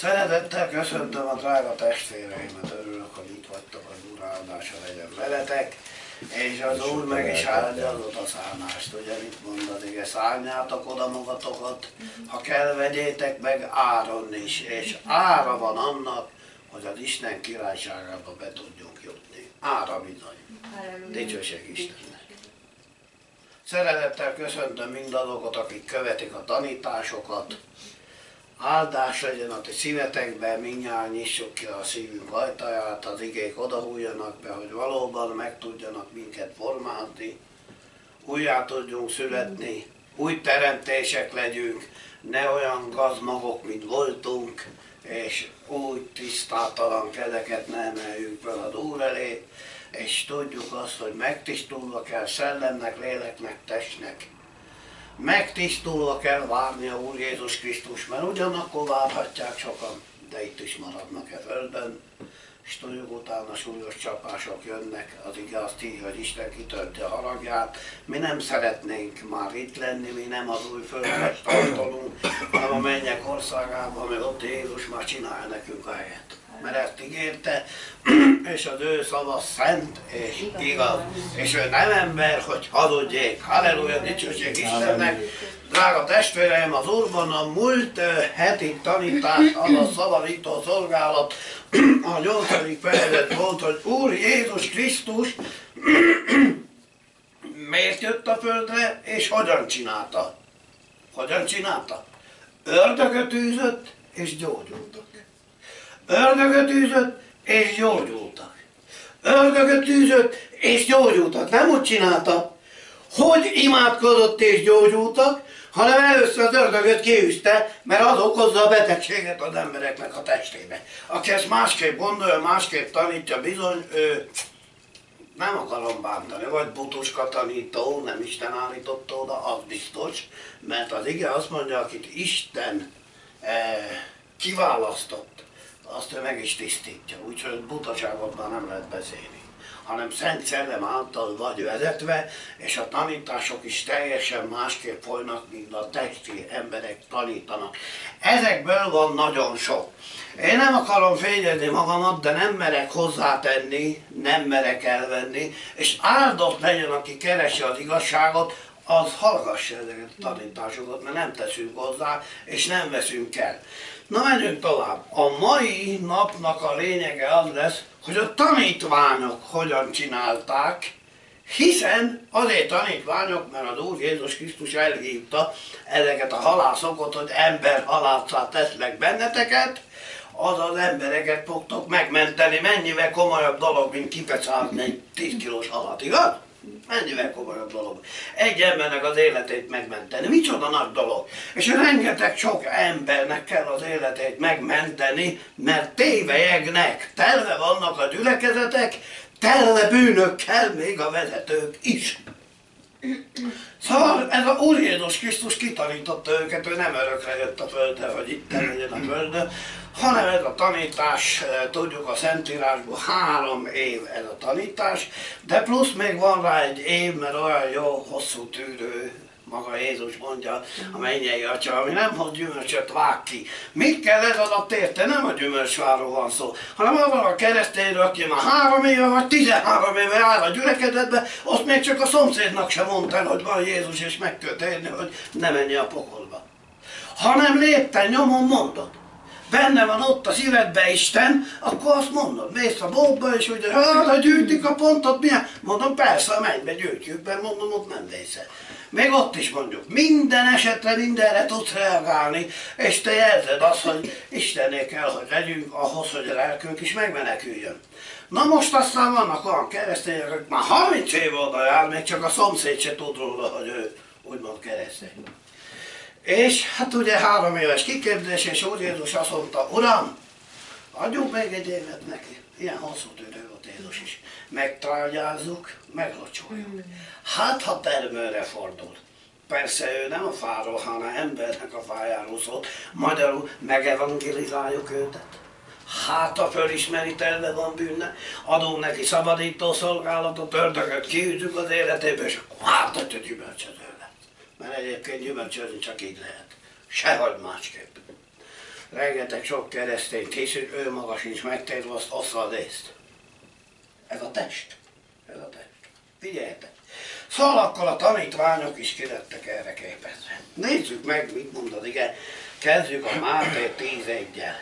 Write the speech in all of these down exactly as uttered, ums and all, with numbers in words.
Szeretettel köszöntöm a drága testvéreimet, örülök, hogy itt vagytok, az Úr áldása legyen veletek, és az Úr meg is áldja az odaszállást. Ugye mit mondod, igen, szálljátok oda magatokat, ha kell, vegyétek meg áron is, és ára van annak, hogy az Isten királyságába be tudjunk jutni. Ára bizony. Dicsőség Istennek. Szeretettel köszöntöm mindazokat, akik követik a tanításokat. Áldás legyen a ti szívetekben, mindjárt nyissuk ki a szívünk ajtaját, az igék odahújjanak be, hogy valóban meg tudjanak minket formázni, újjá tudjunk születni, új teremtések legyünk, ne olyan gazmagok, mint voltunk, és úgy tisztátalan kezeket ne emeljük fel az Úr elé, és tudjuk azt, hogy megtisztulva kell szellemnek, léleknek, testnek. Megtisztulva kell várni a Úr Jézus Krisztus, mert ugyanakkor várhatják sokan, de itt is maradnak e földön, és tudjuk, utána súlyos csapások jönnek, az ige azt írja, hogy Isten kitölti a haragját. Mi nem szeretnénk már itt lenni, mi nem az új földre tartolunk, hanem a mennyek országában, mert ott Jézus már csinálja nekünk a helyet. Mert ezt ígérte, és az ő szava szent és igaz, és ő nem ember, hogy hazudjék. Halleluja, dicsőség Istennek! Drága testvéreim, az Úrban a múlt heti tanítás, az a szabadító szolgálat, a nyolcadik fejezet volt, hogy Úr Jézus Krisztus miért jött a földre, és hogyan csinálta? Hogyan csinálta? Ördögöt űzött, és gyógyultak. Ördögöt űzött, és gyógyultak. Ördögöt űzött, és gyógyultak. Nem úgy csinálta, hogy imádkozott és gyógyultak, hanem először az ördögöt kiűzte, mert az okozza a betegséget az embereknek a testébe. Aki ezt másképp gondolja, másképp tanítja, bizony, ő nem akarom bántani, vagy butuska tanító, nem Isten állította oda, az biztos, mert az ige azt mondja, akit Isten eh, kiválasztott, azt ő meg is tisztítja, úgyhogy butaságot már nem lehet beszélni, hanem Szent Szellem által vagy vezetve, és a tanítások is teljesen másképp folynak, mint a testi emberek tanítanak. Ezekből van nagyon sok. Én nem akarom fényezni magamat, de nem merek hozzátenni, nem merek elvenni, és áldott legyen, aki keresi az igazságot, az hallgassa ezeket a tanításokat, mert nem teszünk hozzá, és nem veszünk el. Na, menjünk tovább. A mai napnak a lényege az lesz, hogy a tanítványok hogyan csinálták, hiszen azért tanítványok, mert az Úr Jézus Krisztus elhívta ezeket a halászokat, hogy ember halászát teszlek benneteket, azaz embereket fogtok megmenteni. Mennyivel komolyabb dolog, mint kipecálni egy tíz kilós halat, igaz? Mennyivel komolyabb dolog. Egy embernek az életét megmenteni. Micsoda nagy dolog. És rengeteg sok embernek kell az életét megmenteni, mert tévelyegnek. Telve vannak a gyülekezetek, telve bűnökkel, még a vezetők is. Szóval ez a Úr Jézus Krisztus kitanította őket, ő nem örökre jött a földre, hogy itt legyen a földön, hanem ez a tanítás, tudjuk a Szentírásból, három év ez a tanítás, de plusz még van rá egy év, mert olyan jó, hosszú tűrő, maga Jézus mondja, a mennyei Atya, ami nem hoz gyümölcsöt, vág ki. Mit kell ez alatt érte? Nem a gyümölcsfáról van szó, hanem arról a keresztényről, aki már három éve vagy tizenhárom éve áll a gyülekezetbe, azt még csak a szomszédnak sem mondta el, hogy van Jézus, és meg kell térni, hogy ne menj a pokolba. Hanem lépten nyomon mondod. Benne van ott a szívedbe Isten, akkor azt mondod, mész a boltba, és ugye, hát, gyűjtik a pontot, milyen? Mondom, persze, a mennybe gyűjtjük be, mondom, ott nem vésze. Még ott is mondjuk, minden esetre, mindenre tudsz reagálni, és te jelzed azt, hogy Istenné kell, hogy legyünk ahhoz, hogy a lelkünk is megmeneküljön. Na most aztán vannak olyan keresztények, akik már harminc év oda jár, még csak a szomszéd se tud róla, hogy ő úgymond keresztény. És hát ugye három éves kiképzés, és Úr Jézus azt mondta, Uram, adjunk még egy évet neki. Ilyen hosszú tűrő volt Jézus is. Megtrágyázzuk, meglocsoljuk. Hát, ha termőre fordul. Persze ő nem a fáról, hanem embernek a fájáról szólt. Magyarul megevangelizáljuk őtet. Hát, ha fölismeri, telve van bűnne, adunk neki szabadító szolgálatot, ördögöt kiűzzük az életéből, és akkor hát, hogy a gyümölcsöző lett. Mert egyébként gyümölcsözni csak így lehet. Sehogy másképp. rengeteg sok keresztényt hiszünk, ő maga sincs megtérve, azt ossza az észt. Ez a test. Ez a test. Figyeljetek! Szóval akkor a tanítványok is kilettek erre képezve. Nézzük meg, mit mondod, igen. Kezdjük a Máté tíz egyel.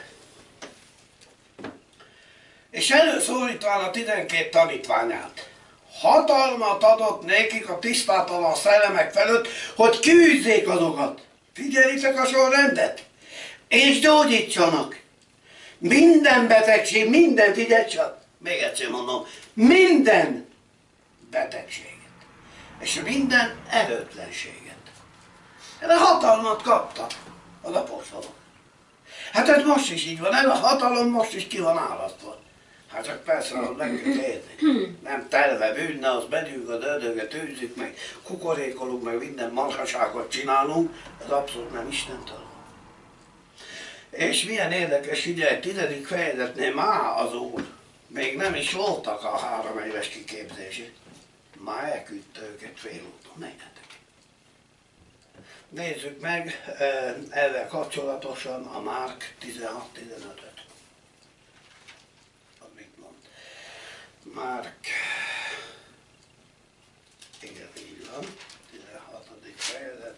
És előszólítván a tizenkét tanítványát. Hatalmat adott nékik a tisztátalan szellemek felett, hogy kiűzzék azokat. Figyelitek a sorrendet? És gyógyítsanak. Minden betegség, minden, figyelj csak. Még egyszer mondom, minden betegséget. És minden erőtlenséget. Erre hatalmat kaptak az apostolok. Hát ez most is így van, ez a hatalom most is ki van álasztva. Hát csak persze, hogy meg kell érni. Nem telve bűnne, az megyünk, az ördögöt űzzük, meg kukorékolunk, meg minden marhaságot csinálunk, ez abszolút nem Istentől. És milyen érdekes, ugye, tizedik fejezetnél már az Úr, még nem is voltak a három éves kiképzését. Már elküldte őket félúton, menjetek. Nézzük meg ezzel kapcsolatosan a Márk tizenhat tizenötöt. Mit mond? Márk, igen, így van, tizenhatodik fejezet.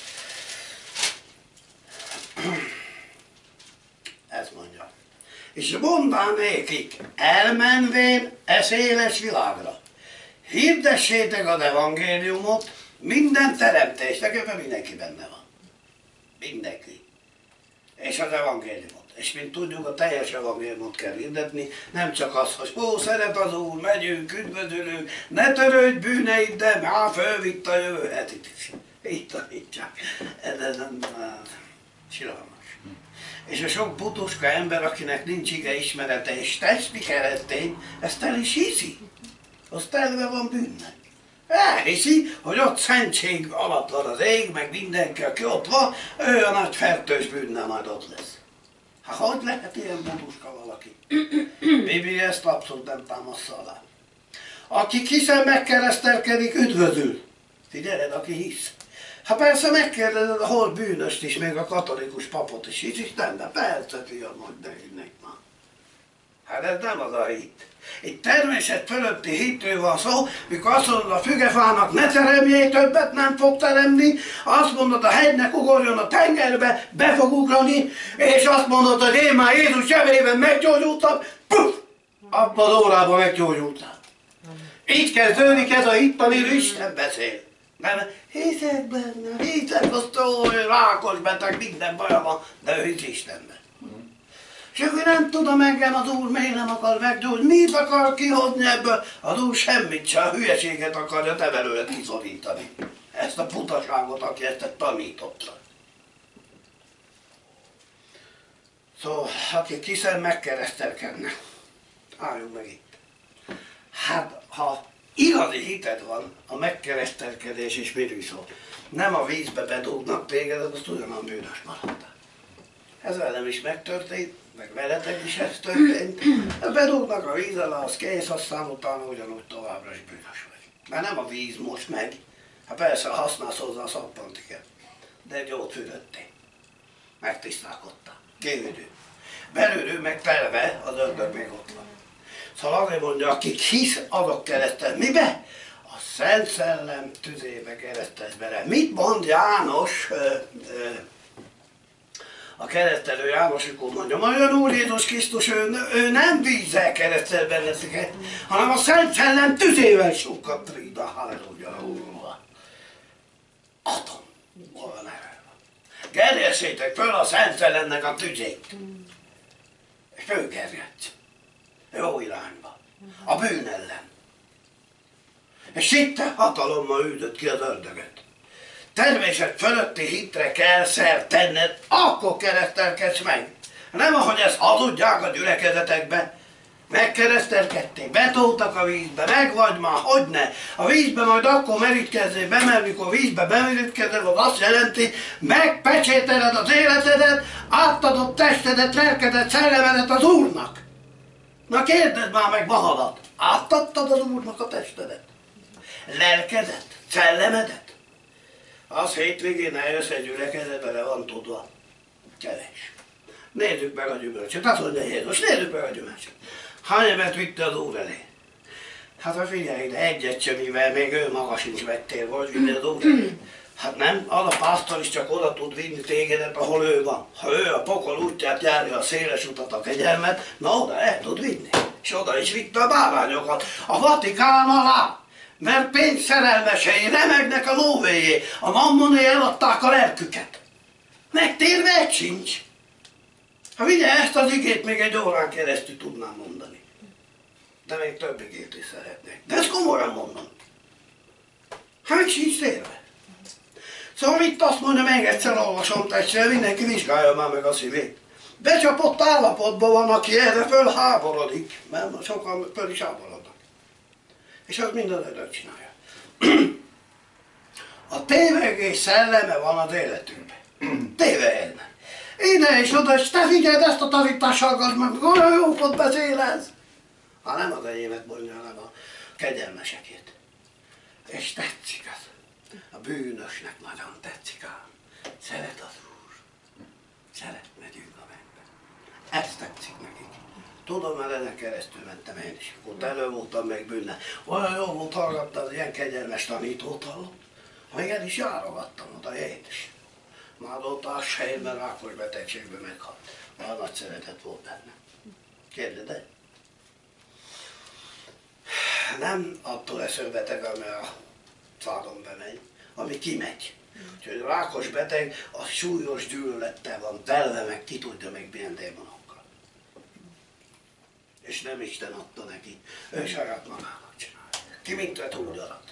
Ezt mondja. És mondván nékik, elmenvén e széles világra, hirdessétek az evangéliumot minden teremtésnek, ebben mindenki benne van. Mindenki. És az evangéliumot. És mint tudjuk, a teljes evangéliumot kell hirdetni, nem csak az, hogy ó, szeret az Úr, megyünk, üdvözülünk, ne törődj bűneid, de már fölvitt a jövő hetit is. Így tanítsák. Ez nem siralmas. És a sok butuska ember, akinek nincs ige ismerete és testi keresztény, ezt el is hiszi. Az telve van bűnnek. Elhiszi, hogy ott szentség alatt van az ég, meg mindenki, aki ott van, ő a nagy fertős bűnnel majd ott lesz. Hát hogy lehet ilyen butuska valaki? Biblia ezt abszolút nem támaszza alá. Aki hiszen megkeresztelkedik, üdvözül. Figyeled, aki hisz. Ha persze megkérdezed a hol bűnöst is, még a katolikus papot is, hisz Isten, de persze, fiam, hogy ne hinnek már. Hát ez nem az a hit. Itt természet fölötti hitről van szó, mikor azt mondod a fügefának, ne teremjél többet, nem fog teremni, azt mondod a hegynek, ugorjon a tengerbe, be fog ugrani, és azt mondod, hogy én már Jézus zsebében meggyógyultam, puff, abban az órában meggyógyultam. Így kezdődik ez a hit, amiről Isten beszél. Nem, hiszek benne, hiszek, azt olyan rákos beteg, minden baja van, de ő hisz Istenben. És akkor nem tudom engem, az Úr miért nem akar meggyógyulni, mit akar kihozni ebből? Az Úr semmit sem, a hülyeséget akarja te belőle kiszorítani. Ezt a butaságot, aki ezt tanította. Szóval, akik hiszen megkeresztelkednek, álljunk meg itt. Hát, ha igazi hited van, a megkeresztelkedés is miről szól. Nem a vízbe bedugnak téged, az ugyanolyan bűnös maradtál. Ez velem is megtörtént, meg veletek is ez történt. Bedugnak a víz alá, az kész, aztán utána ugyanúgy továbbra is bűnös vagy. Mert nem a víz most meg, hát persze használsz hozzá a szappantiket, de gyógyfürödtél. Megtisztálkodtál, kívülő. Belülő meg telve, az ördög még ott van. Szóval azért mondja, akik hisz, azok keresztel. Mibe? A Szent Szellem tüzébe keresztelsz bele. Mit mond János, ö, ö, a keresztelő János, akkor mondja, majd Úr Jézus Krisztus, ő, ő nem vízzel keresztel benneteket, hanem a Szent Szellem tüzével sokat rída, halleluja, úrva. Atom, hol van erre? Gerjesszétek föl a Szent Szellemnek a tüzét. És fölgerjedj. Jó irányba. A bűn ellen. És itt te hatalommal üldött ki az ördögöt. Természet fölötti hitre kell szert tenned, akkor keresztelkedsz meg. Nem ahogy ezt hazudják a gyülekezetekbe. Megkeresztelkedték, betoltak a vízbe, meg vagy már, hogyne. A vízbe majd akkor merítkezzél be, mert mikor vízbe bemerítkezel, az azt jelenti, megpecsételed az életedet, átadod testedet, lelkedet, szellemedet az Úrnak. Na kérdezd már meg magadat, átadtad az Úrnak a testedet? Lelkedet, szellemedet? Az hétvégén eljössz egy gyülekezetbe, le van tudva. Kevés. Nézzük meg a gyümölcsöt. Azt mondja Jézus, nézzük meg a gyümölcsöt. Hány évet vitte az Úr elé? Hát ha figyelj ide, egyet sem, mivel még ő maga sincs vettél, vagy vinni az Úr elé. Hát nem, az a pásztor is csak oda tud vinni tégedet, ahol ő van. Ha ő a pokol útját járja, a széles utat, a kegyelmet, na oda el tud vinni. És oda is vitte a bálványokat, a Vatikán alá. Mert pénzszerelmesei remegnek a lóvéjé, a mammoné eladták a lelküket. Megtérve egy sincs. Ha vigye ezt az igét, még egy órán keresztül tudnám mondani. De még több igét is szeretnék. De ezt komolyan mondom. Hát még sincs térve. Szóval itt azt mondja, még egyszer olvasom, tessék, mindenki vizsgálja már meg a szívét. Becsapott állapotban van, aki erre fölháborodik, mert sokan föl is háborodnak. És az minden ördög csinálja. A tévegés szelleme van az életünkben. Tévejednek. Ide és oda, és te figyeld ezt a tanítást hallgass meg, olyan jókot beszélez. Ha nem az enyémet mondja, hanem a kegyelmesekét. És tetszik az. A bűnösnek nagyon tetszik ám. Szeret az Úr. Szeret, megyünk a mennybe. Ez tetszik nekik. Tudom, mert ezen keresztül mentem én is. Ott elő voltam meg bűnne. Olyan jó volt hallgattam, az ilyen kegyelmes tanítót hallom. Még el is járogattam oda én is. Már ott a helyben rákos betegségben meghalt. Olyan nagy szeretet volt benne. Kérdezd el? Nem attól lesz beteg, ami a szádon bemegy, ami kimegy. Úgyhogy a rákos beteg az súlyos gyűlölettel van telve, meg ki tudja még milyen démonokkal. És nem Isten adta neki, ő saját magának csinálja. Ki mint vett úgy arat.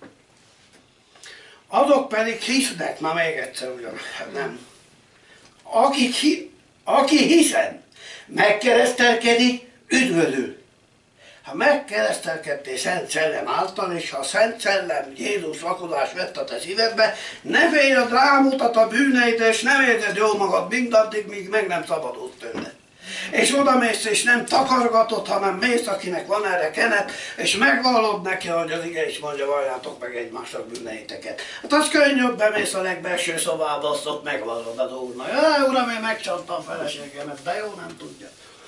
Azok pedig hisznek, már még egyszer ugyan, hát nem. Aki, hi, aki hiszen, megkeresztelkedik, üdvözül. Ha megkeresztelkedtél Szent Szellem által, és ha a Szent Szellem Jézus lakodást vett a te szívedbe, ne félj, az rámutat a bűneid, és nem érzed jól magad mindaddig, míg meg nem szabadulsz tőle. És oda mész, és nem takargatod, hanem mész, akinek van erre kenet, és megvallod neki, hogy az ige is mondja, valljátok meg egymásnak bűneiteket. Hát az könnyebb, bemész a legbelső szobába, azt ott megvallod az Úrnak. Jaj, Uram, én megcsaltam feleségemet, de jó, nem tudja.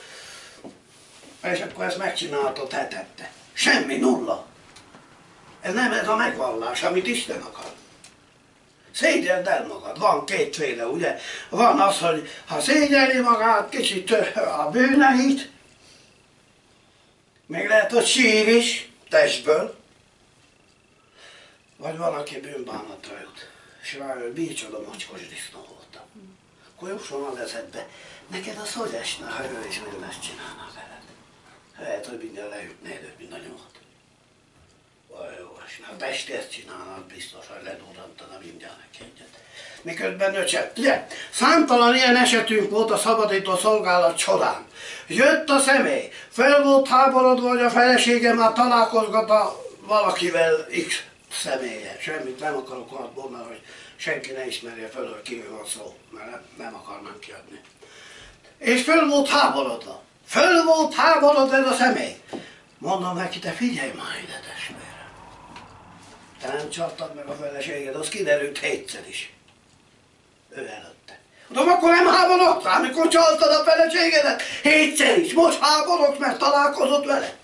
És akkor ezt megcsináltad hetette. Semmi, nulla. Ez nem ez a megvallás, amit Isten akar. Szégyeld el magad, van kétféle, ugye? Van az, hogy ha szégyeli magát, kicsit a bűneit, még lehet, hogy sír is, testből, vagy van, aki bűnbánatra jut, és rájön, micsoda mocskos disznó voltam. Akkor jusson az eszedbe, neked az hogy esne, ha ő is ugyanezt csinálna veled? Lehet, hogy mindjárt leütnéd őt, mint a nyugat. Olyan jó esne. Ha Pesti ezt csinálna, biztos, hogy ledurrantana mindjárt neki egyet. Miközben öcset. Ugye, számtalan ilyen esetünk volt a szabadító szolgálat során. Jött a személy, fel volt háborodva, hogy a felesége már találkozgat a valakivel X személye. Semmit nem akarok azt mondani, hogy senki ne ismerje föl, hogy kiről van szó, mert nem, nem akarnám kiadni. És föl volt háborodva. Föl volt háborodva ez a személy. Mondom neki, te figyelj már ide, testvérem. Te nem csaltad meg a feleséged, az kiderült hétszer is. Ő előtte. Mondom, akkor nem háborodtál, amikor csaltad a feleségedet? Hétszer is. Most háborodsz, mert találkozott vele.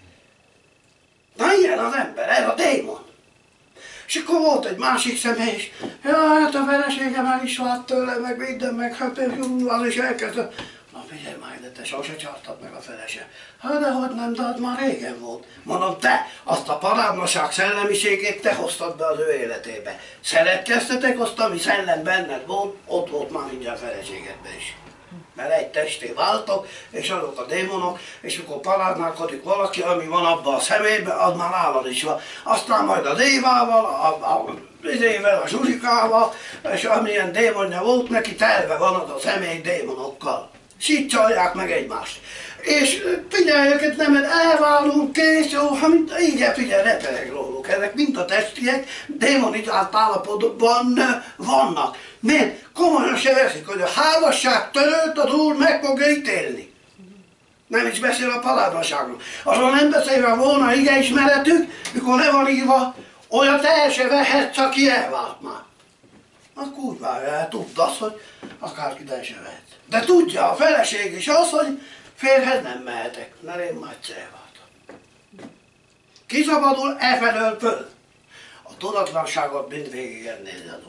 Na ilyen az ember, ez a démon. És akkor volt egy másik személy is. Jaj, hát a feleségem el is vált tőle, meg minden, meg hát az is elkezdett. Na figyelj már ide, te sose csaltad meg a felese. Hát de hogy nem, de az már régen volt. Mondom, te azt a paráznaság szellemiségét te hoztad be az ő életébe. Szeretkeztetek, azt, ami szellem benned volt, ott volt már mindjárt feleségedbe is. Mert egy testé váltok, és azok a démonok, és akkor paráználkodik valaki, ami van abban a személyben, az már nálad is van. Aztán majd az Évával, a, a, az Ével, a Zsuzsikával, és amilyen démonja volt neki, telve van az a személy démonokkal. És így csalják meg egymást. És figyelj őket, nem, mert elválunk, kész, jó, ha mint, igen, figyelj, repereg róluk. Ezek mind a testiek démonizált állapotban vannak. Miért? Komolyan se veszik, hogy a házasság törőt az Úr meg fogja ítélni. Nem is beszél a paráznaságról. Azon nem beszélve volna igeismeretük, mikor le van írva, olyat el se vehetsz, aki elvált már. akkor úgy várja el, tudd azt, hogy akárki se vehet. De tudja a feleség is az, hogy férhez nem mehetek, mert én majd célváltam. Kiszabadul e felől föl. A tudatlanságot mindvégig ennél adok.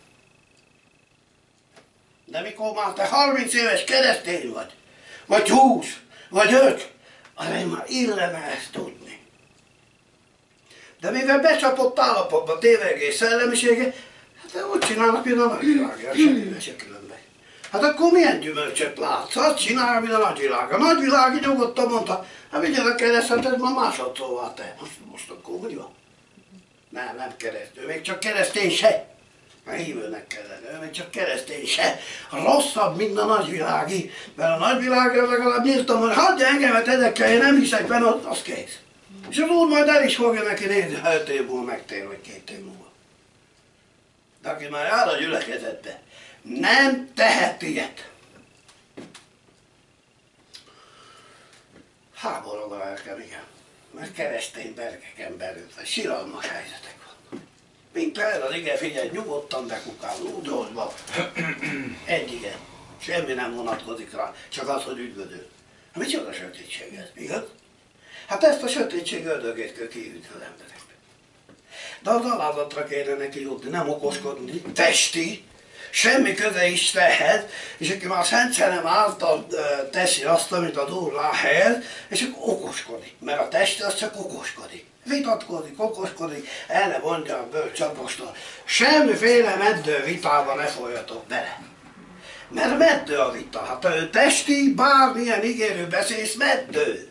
De mikor már te harminc éves keresztény vagy, vagy húsz, vagy öt, arra már illene ezt tudni. De mivel becsapott állapotba tévegés szellemisége, hát úgy csinálnak, mint a nagyvilágja, semmivel se különben. Hát akkor milyen gyümölcsöt látsz? Azt csinálja, mint a nagyvilág. A nagyvilág nyugodtan mondta, hát vigyenek keresztet, ez ma másodszóval te. Most, most akkor hogy van? Nem, nem keresztül, még csak keresztény se. A hívőnek kellene, ő még csak keresztény se. Rosszabb, mint a nagyvilági. Mert a nagyvilágra legalább nyírtam, hogy hagyja engemet ezekkel, én nem hiszek benne, az kész. És az úr majd el is fogja neki nézni, ha öt év múlva megtér, vagy két év múlva. De aki már jár a gyülekezetbe, nem tehet ilyet. Háborog a lelkem, igen. Mert keresztény bergeken belül, vagy siralmas helyzetek vannak. Mint el az ige, figyelj, nyugodtan bekukál, lúdolva. Egy igen. Semmi nem vonatkozik rá, csak az, hogy üdvödő. Micsoda sötétség ez, igaz? Hát ezt a sötétség ördögét kell kiütni az emberekbe. De az alázatra kéne neki jutni, nem okoskodni, testi, semmi köze Istenhez, és aki már Szent Szellem által teszi azt, amit a Úr ráhelyez, és akkor okoskodik, mert a test az csak okoskodik. Vitatkozik, okoskodik, el ne mondja a bölcs apostol. Semmiféle meddő vitába ne folyjatok bele. Mert meddő a vita, hát ő testi, bármilyen ígérő beszélsz, meddő.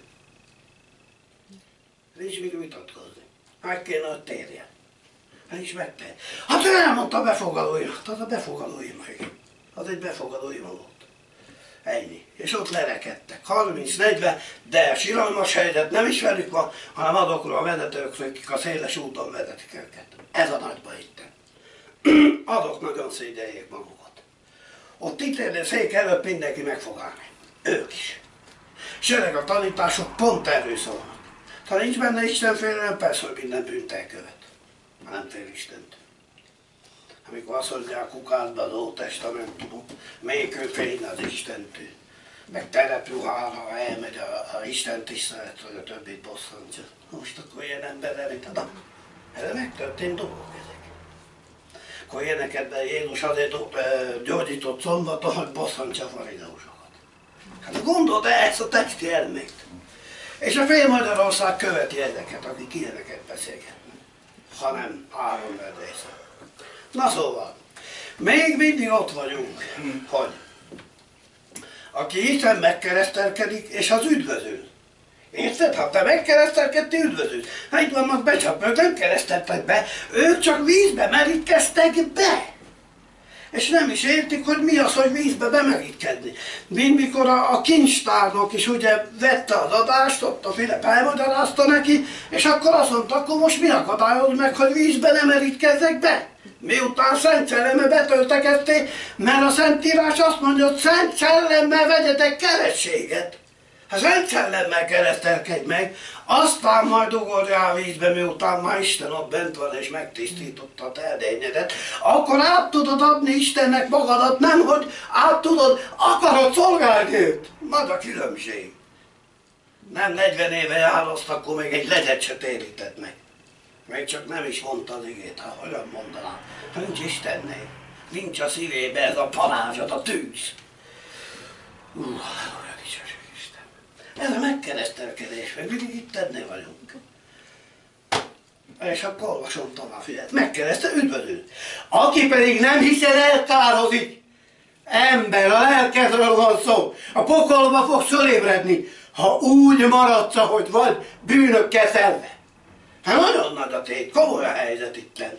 Nincs mit vitatkozni. Meg kéne, hogy térjen. Hát is megtehet. Hát ő elmondta a befogadóim. Hát az a befogadóim meg. Az egy befogadóim volt. Ennyi. És ott lerekedtek. harminc-negyven, de siralmas helyzet nem is velük van, hanem azokról a vezetőkről, akik a széles úton vezetik őket. Ez a nagy baj itten. Azok nagyon szégyeljék magukat. Ott ítélő szék előtt mindenki meg fog állni. Ők is. És ezek a tanítások pont erről szólnak. Ha nincs benne Isten félelem, persze, hogy minden bűnt elkövet. Ha nem fél Istent. Amikor azt mondják kukádba az Ótestamentumot, melyik ő félne az Istentől. Meg terepruhára, ha elmegy a, a Isten tisztelet, hogy a többit bosszantja. Most akkor ilyen ember elít, na, erre megtörtént dolgok ezek. Akkor ilyeneket Jézus azért gyógyított szombaton, hogy bosszantja a farizeуsokat. Hát gondold el ezt a testi elmét. És a fél Magyarország követi ezeket, akik ilyeneket beszélgetnek. Ha nem három verdésze. Na szóval, még mindig ott vagyunk, hogy aki Isten megkeresztelkedik, és az üdvözül. Érted? Ha te megkeresztelkedtél, üdvözül. Hát itt vannak becsapva, ők nem kereszteltek be, ők csak vízbe merítkeztek be. És nem is értik, hogy mi az, hogy vízbe bemerítkedni. Mint mikor a, a kincstárnok is ugye vette az adást, ott a Filip elmagyarázta neki, és akkor azt mondta, akkor most mi akadályoz meg, hogy vízbe nem merítkezzek be? Miután Szent Szellemmel betöltekezték, mert a Szentírás azt mondja, hogy Szent Szellemmel vegyetek kerességet. Ha Szent Szellemmel keresztelkedj meg, aztán majd ugorj rá a vízbe, miután már Isten ott bent van és megtisztította a te edényedet, akkor át tudod adni Istennek magadat, nem hogy át tudod, akarod szolgálni őt. Nagy a különbség. Nem negyven éve jároszt, akkor még egy legyet se térített meg. Még csak nem is mondta az igét, ha hogyan mondanám. Nincs Istennél, nincs a szívébe ez a parázsat, a tűz. Uh, olyan dicsőség Isten. Ez a megkeresztelkedés, meg mindig itt ennél vagyunk. És akkor olvasom tovább, figyelj, megkeresztel, üdvözül. Aki pedig nem hiszel, elkározik. Ember, a lelkedről van szó. A pokolba fogsz fölébredni, ha úgy maradsz, ahogy vagy, bűnök kezelve. Hát nagyon nagy a tét, komoly a helyzet itten.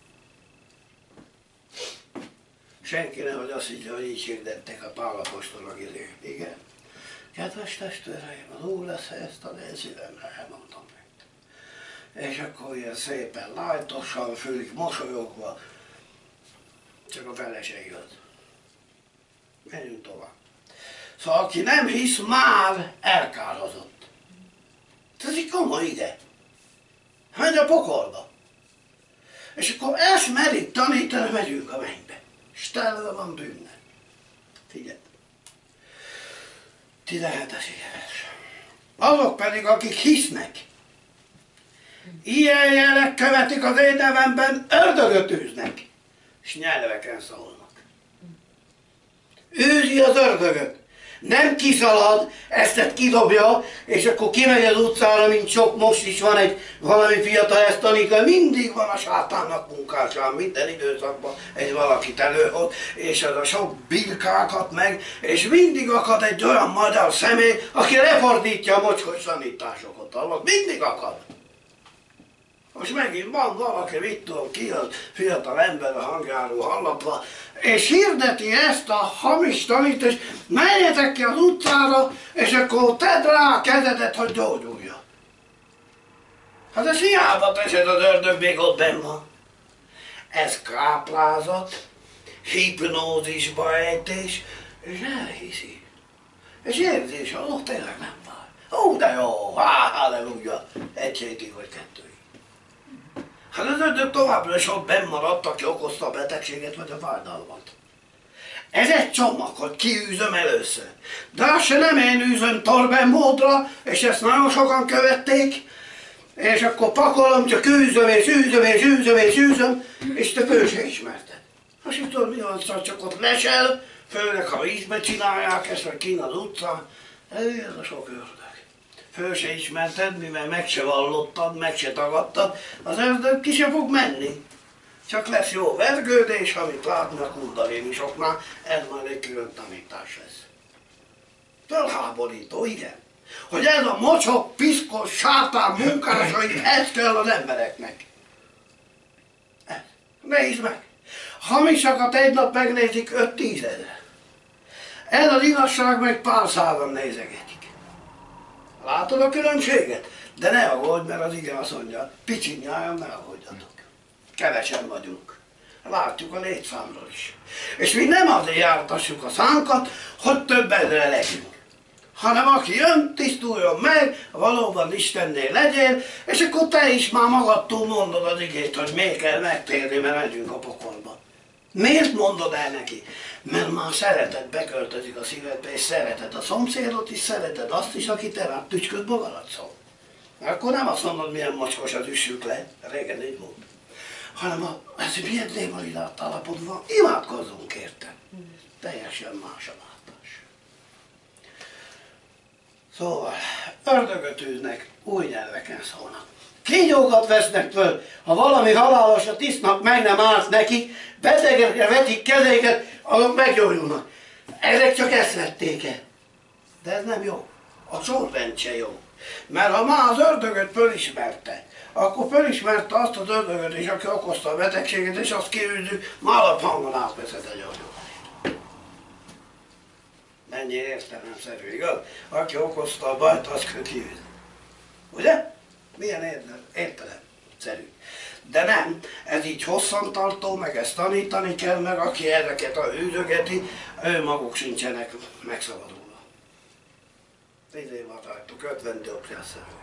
Senki nehogy azt higgye, hogy így hirdettek a Pál apostolok idő. Igen. Kedves testvéreim, az Úr lesz, ezt a én szívemre elmondtam meg. És akkor ilyen szépen, lájtosan fülik, mosolyogva. Csak a feleség jött. Menjünk tovább. Szóval aki nem hisz, már elkározott. Ez egy komoly ige. Megy a pokolba. És akkor ezt merik tanítani, megyünk a mennybe. és tele van bűnnel. Figyelj! tizenhetes éves. Azok pedig, akik hisznek, ilyen jelek követik az én nevemben, ördögöt űznek, és nyelveken szólnak. Űzi az ördögöt. Nem kiszalad, ezt kidobja, és akkor kimegy az utcára, mint sok, most is van egy valami fiatal, ezt tanítja, mindig van a sátánnak munkásán, minden időszakban egy valakit előhoz, és az a sok birkákat meg, és mindig akad egy olyan magyar személy, aki lefordítja a mocskos tanításokat, hallod? Mindig akad. Most megint van valaki, mit tudom ki, az fiatal ember a hangjáról hallatva, és hirdeti ezt a hamis tanítást, menjetek ki az utcára, és akkor tedd rá a kezedet, hogy gyógyulja. Hát ez hiába teszed, az ördög még ott benn van. Ez káplázat, hipnózisba ejtés, és elhiszi. És érzés, azok tényleg nem vár. Ó, de jó, há, halleluja, egy hétig vagy kettőig. Hát az ördög továbbra is ott benn maradt, aki okozta a betegséget vagy a fájdalmat. Ez egy csomag, hogy kiűzöm először. De azt se nem én űzöm Torben módra, és ezt nagyon sokan követték, és akkor pakolom, csak űzöm és űzöm és űzöm és űzöm, és te föl se ismerted. Most itt tudod, mi van, csak ott lesel, főleg ha vízbe csinálják ezt, vagy kín az utcán, ez a sok ördög. Föl se ismerted, mivel meg se vallottad, meg se tagadtad, az ördög ki se fog menni. Csak lesz jó vergődés, amit látnak kundalénisoknál, ez majd egy külön tanítás lesz. Fölháborító, igen. Hogy ez a mocsok, piszkos, sátán munkásai, ez kell az embereknek. Ez. Nézd meg! Hamisakat egy nap megnézik öt-tízezer. Ez az igazság meg pár százan nézegetik. Látod a különbséget? De ne aggódj, mert az igen azt mondja, picsinyájam, ne aggódjatok. Kevesen vagyunk. Látjuk a létszámról is. És mi nem azért jártassuk a szánkat, hogy több ezre legyünk. Hanem aki jön, tisztuljon meg, valóban Istennél legyél, és akkor te is már magadtól mondod az igét, hogy miért kell megtérni, mert megyünk a pokolba. Miért mondod el neki? Mert már szeretet beköltözik a szívedbe, és szereted a szomszédot is, szereted azt is, aki te rá tücsköd bogarat szól. Akkor nem azt mondod, milyen mocskos az üssük le, régen így volt. Hanem a, ez milyen démonizált állapotban van, imádkozzunk érte. Teljesen más a látás. Szóval, ördögöt űznek, új nyelveken szólnak. Kígyókat vesznek föl, ha valami halálosat isznak, meg nem állsz neki, betegekre vetik kezeiket, azok meggyógyulnak. Ezek csak ezt vették el. De ez nem jó. A sorrend se jó. Mert ha már az ördögöt fölismerte, akkor fölismerte azt az ördögöt is, aki okozta a betegséget, és azt kiűzzük, már alaphangon átveszed a gyógyulást. Mennyire értelemszerű, igaz? Aki okozta a bajt, azt kell kiűzni. Ugye? Milyen értelemszerű. De nem, ez így hosszantartó, meg ezt tanítani kell, meg aki ezeket a üldögeti, ő maguk sincsenek megszabadulva. Tíz év alatt hagytuk, ötven dobjászszerűek.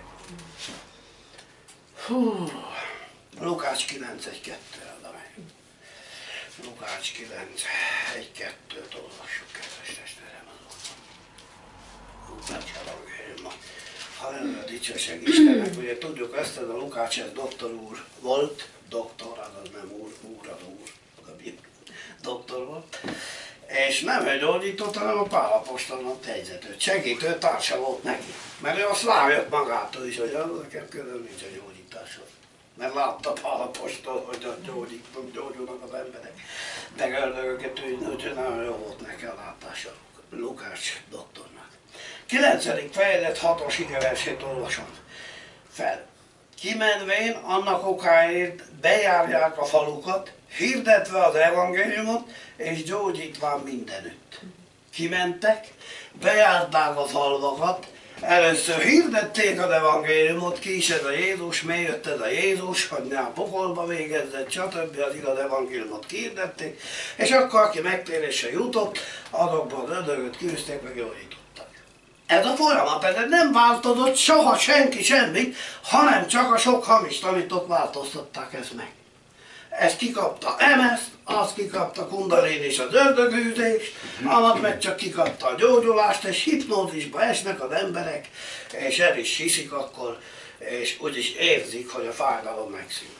Hú, Lukács kilenc egy kettő, oda meg. Lukács kilenc egy kettőt olvassuk, kedves testvérem azon. Lukács evangéliuma. Halleluja, dicsőség Istennek, ugye tudjuk ezt, ez a Lukács, ez doktor úr volt, doktor, az nem úr, úr az úr, a doktor volt, és nem ő gyógyított, hanem a Pál apostolnak jegyzetőt, segítő társa volt neki, mert ő azt rájött magától is, hogy az nekem közül nincs a gyógyításhoz. Mert látta Pál apostol, hogy gyógyítunk, gyógyulnak az emberek, meg ördögöket űzni, úgyhogy nagyon jó volt neki a látása Lukács doktornak. kilencedik fejezet hatos igeversét olvasom fel. Kimenvén annak okáért bejárják a falukat, hirdetve az evangéliumot, és gyógyítván mindenütt. Kimentek, bejárták a falvakat, először hirdették az evangéliumot, ki is ez a Jézus, miért jött ez a Jézus, hogy ne a pokolba végezzett, stb. Az igaz evangéliumot kihirdették, és akkor aki megtérésre jutott, azokban az ördögöt kiűzték, meg gyógyítottak. Ez a folyamat, ez nem változott soha senki semmit, hanem csak a sok hamis tanítók változtatták ezt meg. ezt kikapta Emes, azt kikapta Kundalini és az ördögűzést, annak meg csak kikapta a gyógyulást, és hipnózisba esnek az emberek, és el is hiszik akkor, és úgyis érzik, hogy a fájdalom megszűnt.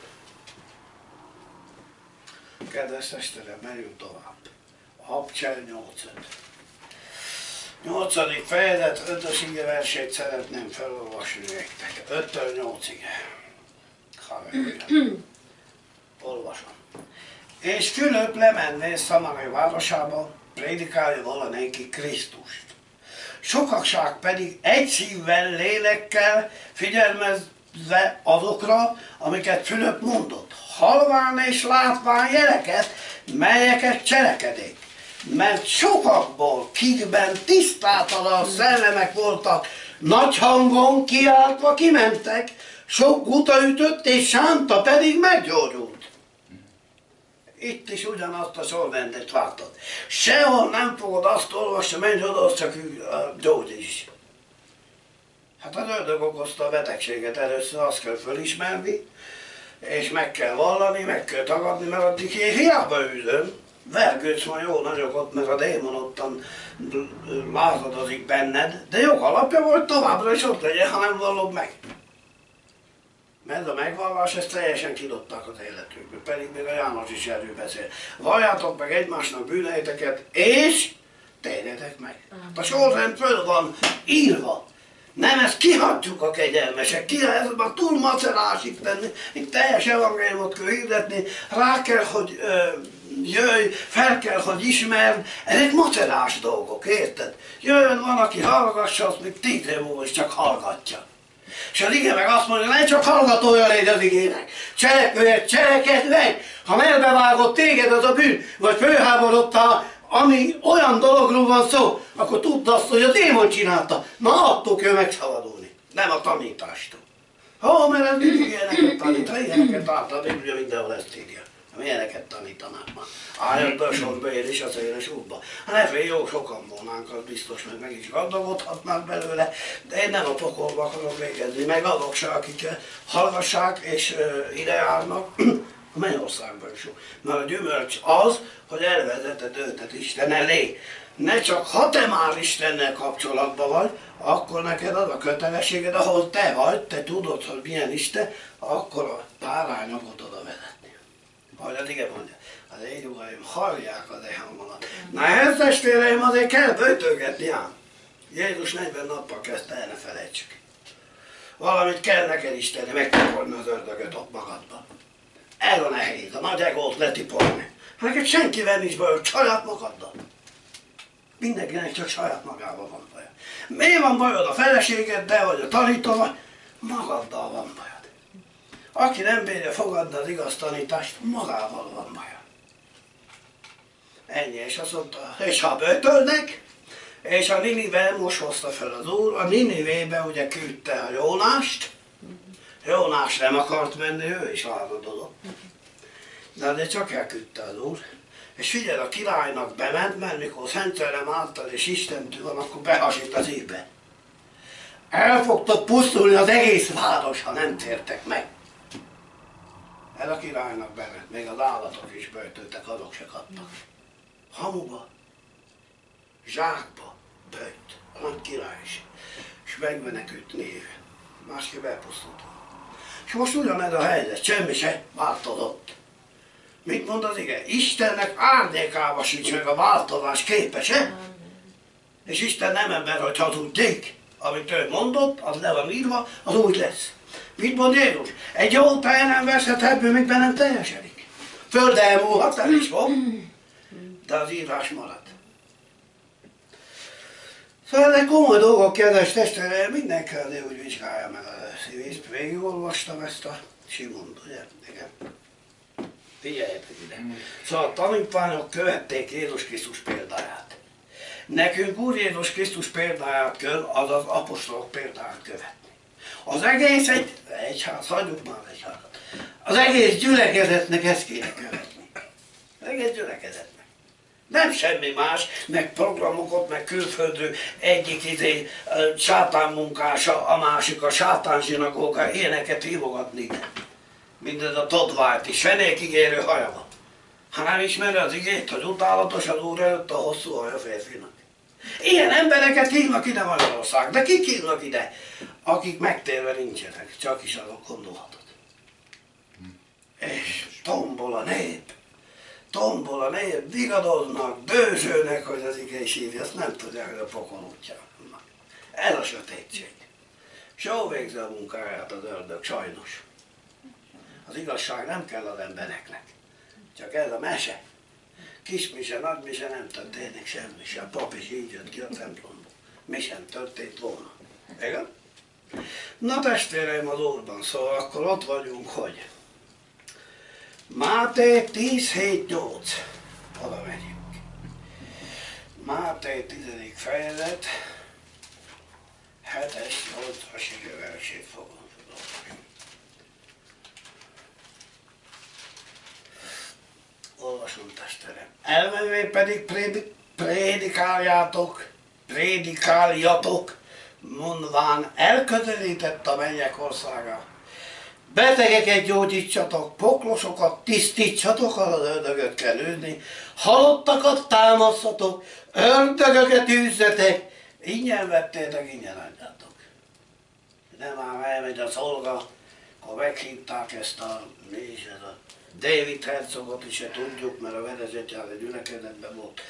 Kedves testvérem, menjünk tovább. Habcsel nyolcad. Nyolcadik fejezet, ötös ige versét szeretném felolvasni nektek. öttől nyolcig. Halleluja. Olvasom. És Fülöp lemenné Szamaria városába, prédikálja valanéki Krisztust. Sokakság pedig egy szívvel, lélekkel figyelmezve azokra, amiket Fülöp mondott, halván és látván jeleket, melyeket cselekedik. Mert sokakból, kikben tisztátalan szellemek voltak, nagy hangon kiáltva kimentek, sok guta ütött, és sánta pedig meggyógyult. Itt is ugyanazt a sorrendet vártad. Sehol nem fogod azt olvasni, menj oda, az csak gyógyíts. Hát az ördög okozta a betegséget, először azt kell fölismerni, és meg kell vallani, meg kell tagadni, mert addig hiába űzöm. Vergődsz majd jó nagyokat, mert a démon ottan lázadozik benned, de jogalapja volt továbbra is ott legyen, ha nem vallod meg. Mert a megvallás, ezt teljesen kidobták az életükbe, pedig még a János is erről beszél. Valljátok meg egymásnak bűneiteket, és térjetek meg. A sorrend föl van írva. Nem, ezt kihagyjuk a kegyelmesek, ki, ez már túl macerás itt lenni, itt teljes evangéliumot kell hirdetni, rá kell, hogy ö, jöjj, fel kell, hogy ismerd, ezek macerás dolgok, érted? Jöjjön van, aki hallgassa, azt még tíz év múlva is csak hallgatja. És az ige meg azt mondja, ne csak hallgatója légy az igének, cselekvőjét, cselekedd meg, ha melbevágott téged az a bűn, vagy fölháborodtál, ami olyan dologról van szó, akkor tudd azt, hogy a démon csinálta. Na, attól kell megszabadulni, nem a tanítástól. Ha, mert ez mindig ilyeneket tanít, ha ilyeneket tanított, a Biblia mindenhol ezt írja. Milyeneket tanítanák már? Álljon be a sorba, ér is a széles útba. Hát ne félj, jó sokan volnánk, az biztos, meg meg is gazdagodhatnánk belőle, de én nem a pokolba akarok végezni, meg azok se, akik hallgassák és uh, ide járnak, a mennyországban is jó. Mert a gyümölcs az, hogy elvezeted őtet Isten elé. Ne csak ha te már Istennel kapcsolatban vagy, akkor neked az a kötelességed, ahol te vagy, te tudod, hogy milyen Isten, akkor a párányokat oda vezetni. Ahogy az ige mondja, az én ugaim hallják az én hangomat. Na ehhez testvéreim azért kell böjtölgetni ám. Jézus negyven nappal kezdte, el ne felejtsük. Valamit kell neked is tenni, megtiporni az ördögöt ott magadban. Ez a nehéz, a nagy egót letiporni. Neked senkivel nincs bajod, saját magaddal. Mindenkinek csak saját magával van baja. Miért van bajod a feleségeddel, vagy a tanítóval? Magaddal van bajod. Aki nem bírja fogadni az igaz tanítást, magával van baja. Ennyi, és azt mondta, és ha böjtölnek, és a Ninive most hozta fel az Úr, a Ninivébe ugye küldte a Jónást, Jónás nem akart menni, ő is lázadodott. De azért csak elküldte az Úr. És figyelj, a királynak bement, mert mikor Szent Szellem által és Istentől van, akkor behasít az évbe. El fogtok pusztulni az egész város, ha nem tértek meg. Ez a királynak bement, még az állatok is böjtöltek, azok se kaptak. Hamuba, zsákba böjt, a nagy király is. És megmenekült néve. Másképp elpusztult. És most ugyanez a helyzet, semmi se változott. Mit mond az ige? Istennek árnyékába sincs meg a változás képes-e? És Isten nem ember, hogy hazudjék. Amit ő mondott, az le van írva, az úgy lesz. Mit mond Jézus? Egy jó táj nem veszhet ebből, még be nem teljesedik. Föld elmúlhat, el is fog, de az írás marad. Szóval ezek komoly dolgok, kedves testvéreim, mindenki azért úgy vizsgálja meg a szívét. Végigolvastam ezt a Simont, ugye? Igen. Figyeljetek ide. Szóval a tanítványok követték Jézus Krisztus példáját. Nekünk Úr Jézus Krisztus példáját kell, azaz apostolok példáját követni. Az egész egy, egyház, hagyjuk már egyházat. Az egész gyülekezetnek ezt kéne követni. Az egész gyülekezetnek. Nem semmi más, meg programokat, meg külföldről egyik izé sátán munkása, a másik a sátán zsinagóga, ilyeneket hívogatni ide. mindez a Todvárt is, fenék ígérő haja van. Ha nem ismeri az igét, hogy utálatos az Úr előtt a hosszú haja férfinak. Ilyen embereket hívnak ide Magyarország, de kik hívnak ide? Akik megtérve nincsenek, csak is azok gondolhatod. És tombol a nép, tombol a nép, vigadoznak, dőzsölnek, hogy az ige is hívja, azt nem tudják, hogy a pokol útján vannak. Ez a sötétség. És jól végzi a munkáját az ördög, sajnos. Az igazság nem kell az embereknek. Csak ez a mese. Kismise, nagymise nem történik semmi sem. A pap is így jött ki a templomból. Mi sem történt volna. Igen? Na testvéreim, az Úrban, szóval akkor ott vagyunk, hogy Máté tíz hét nyolc. Oda megyünk. Máté tizedik fejezet, hetes nyolcas versét fogom tudni. Olvasom testvérem. Elmenvén pedig prédi, prédikáljátok, prédikáljatok, mondván elközelített a mennyek országa. Betegeket gyógyítsatok, poklosokat tisztítsatok, az ördögöt kell űzni, halottakat támasztatok, ördögöket űzzetek, ingyen vettétek, ingyen adjátok. Nem ám elmegy a szolga, akkor meghívták ezt a, mi is ez a David hercogot is, se tudjuk, mert a vezetője a gyülekezetben volt.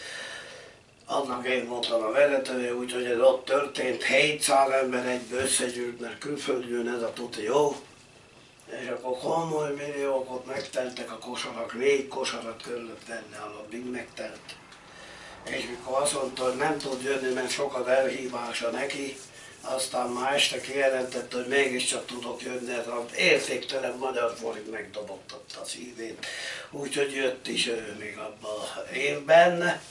Annak én voltam a vezetője, úgyhogy ez ott történt, hétszáz ember egyből összegyűlt, mert külföldjön ez a tuti jó. És akkor komoly milliókot megteltek a kosarak, négy kosarat kellett venni, addig megtelt. És mikor azt mondta, hogy nem tud jönni, mert sok az elhívása neki, aztán már este kijelentette, hogy mégiscsak tudok jönni, ez az értéktelen magyar forint megdobogtatta a szívét. Úgyhogy jött is ő még abban az évben.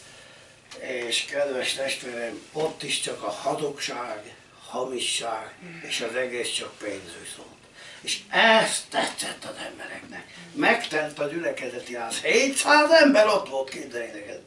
És kedves testvérem, ott is csak a hazugság, hamisság és az egész csak pénzről szólt. És ez tetszett az embereknek. Megtelt a gyülekezeti ház. hétszáz ember ott volt, képzeljétek.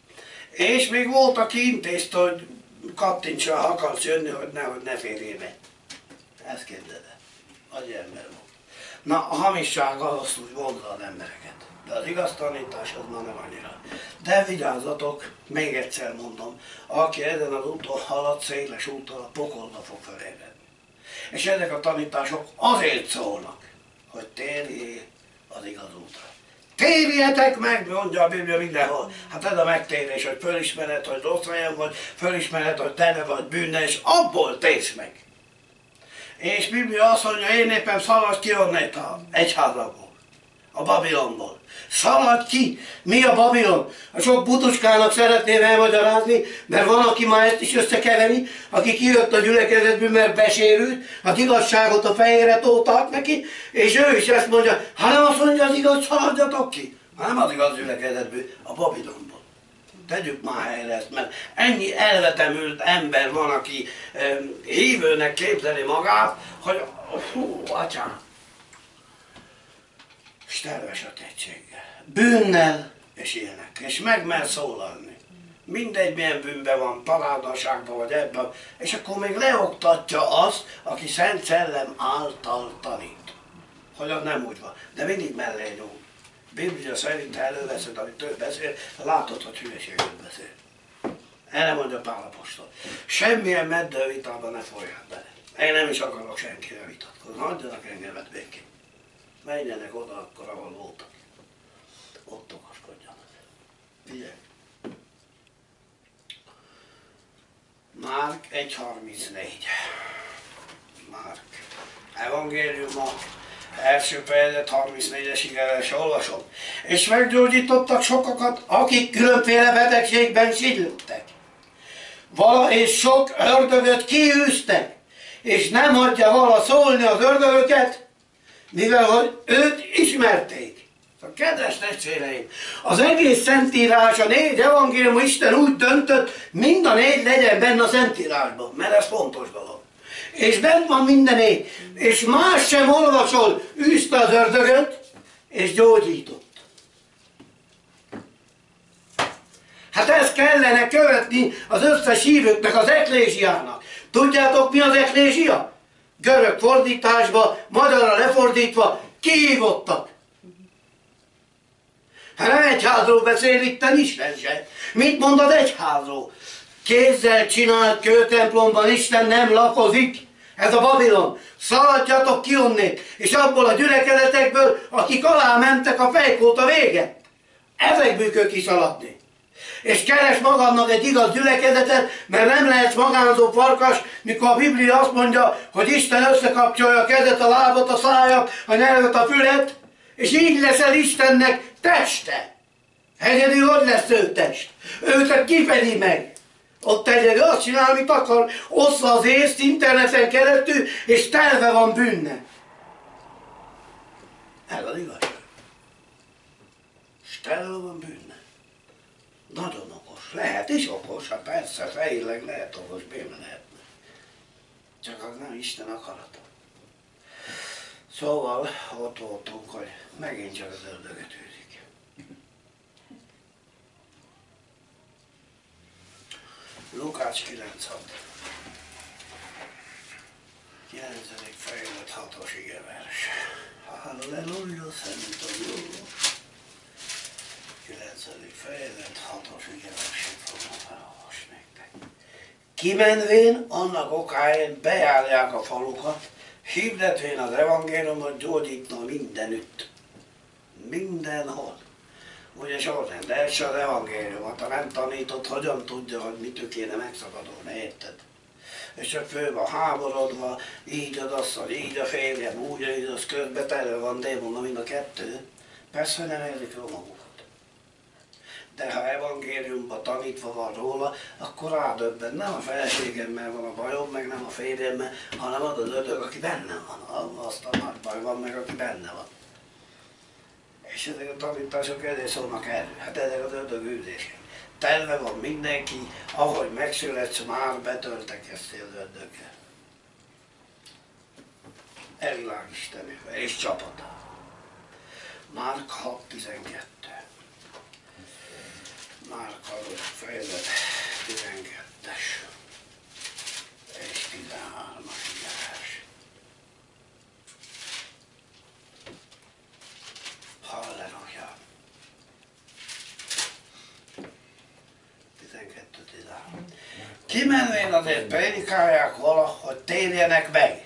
És még volt, aki intézte, hogy kattintsa, ha akarsz jönni, hogy nehogy ne férjél be. Ezt képzeld el. Annyi ember volt. Na, a hamisság az úgy vonzza az embereket. De az igaz tanítás az már nem annyira. De vigyázzatok, még egyszer mondom, aki ezen az úton halad, széles úton, a pokolba fog felébredni. És ezek a tanítások azért szólnak, hogy térjél az igaz útra. Térjetek meg, mondja a Biblia mindenhol. Hát ez a megtérés, hogy fölismered, hogy rossz helyen vagy, fölismered, hogy te ne vagy bűnne, és abból térsz meg. És Biblia azt mondja, én éppen szaladj ki onnét a egyházakból, a Babilonból. Szaladj ki! Mi a Babilon? A sok butucskának szeretném elmagyarázni, mert van, aki már ezt is összekeveri, aki kijött a gyülekezetből, mert besérült, az igazságot a fejére tolták neki, és ő is ezt mondja, hanem azt mondja az igaz, szaladjatok ki, hanem az igaz gyülekezetből, a Babilonból. Tegyük már helyre ezt, mert ennyi elvetemült ember van, aki eh, hívőnek képzeli magát, hogy hú, atyám, és terves a tettséggel, bűnnel és ilyenek, és megmer szólalni. Mindegy milyen bűnben van, parádaságban vagy ebben, és akkor még leoktatja azt, aki Szent Szellem által tanít. Hogy az nem úgy van, de mindig mellé nyúl. Biblia szerint, ha előveszed, amit ő beszél, látod, hogy hülyeséget beszél. Erre mondja Pál apostol. Semmilyen meddővitában ne folyjál bele. Én nem is akarok senkivel vitatkozni, hagyjanak engemet békén. Menjenek oda akkor, ahol voltak. Ott okoskodjanak. Figyelj! Márk egy harmincnégy. Márk. Evangéliuma, első fejezet harmincnégyesig első olvasom. És meggyógyítottak sokakat, akik különféle betegségben sírlődtek. Vala és sok ördögöt kiűztek, és nem hagyja vala szólni az ördögöket, mivel hogy őt ismerték. A kedves testvéreim, az egész Szentírás, a négy evangélium, Isten úgy döntött, mind a négy legyen benne a Szentírásban, mert ez fontos dolog. És bent van minden négy, és más sem olvasol, űzte az ördögöt, és gyógyított. Hát ezt kellene követni az összes hívőknek, az eklésiának. Tudjátok mi az eklésia? Görög fordításba, magyarra lefordítva, Kihívottak. Hát nem egyházról beszél itten Isten se. Mit mond az egyházról? Kézzel csinált kőtemplomban Isten nem lakozik. Ez a Babilon. Szaladjatok ki onnét, és abból a gyülekezetekből, akik alá mentek a fejkóta vége. Ezekből kell kiszaladni. És keres magadnak egy igaz gyülekezetet, mert nem lehetsz magánzó farkas, mikor a Biblia azt mondja, hogy Isten összekapcsolja a kezet, a lábat, a szájat, a nyelvet, a fület, és így leszel Istennek teste. Egyedül hogy lesz ő test? Őket kifedi meg. Ott egyedül azt csinál, amit akar, ossza az észt interneten keresztül, és telve van bűnne. Ez az igazság. És telve van bűnne. Nagyon okos. Lehet is okos, hát persze, fejileg lehet okos, miért lehetne. Csak az nem Isten akarata. Szóval ott voltunk, hogy megint csak az ördögöt űzik. Lukács kilenc hat. kilencedik fejezet hatos igevers. Halleluja, szent a jó. kilencedik fejezet hatos igeversét fogom felolvasni nektek. Kimenvén annak okáért bejárják a falukat, hirdetvén az evangéliumot, gyógyítna mindenütt. Mindenhol. Ugye sorrend, de ez se az evangéliumot, ha nem tanított, hogyan tudja, hogy mitől kéne megszabadulni, érted? És csak fő van háborodva, így az asszony, így a férjem, úgy így az közben tele van démon, mind a kettő. Persze nem érzik jól magukat. De ha evangéliumban tanítva van róla, akkor rádöbben, nem a feleségemmel van a bajom, meg nem a férjemmel, hanem az az ördög, aki benne van. Azt a nagy baj van meg, aki benne van. És ezek a tanítások ezért szólnak erről. Hát ezek az ördög űzések. Telve van mindenki, ahogy megszületsz, már betöltekeztél az ördöggel. Elvilágistenővel és csapata. Márk hat tizenkettő. Márk hat fejezet tizenkettes és tizenhármas igevers. Halleluja. tizenkettő tizenhárom. Kimenvén azért prédikálják vala, hogy térjenek meg.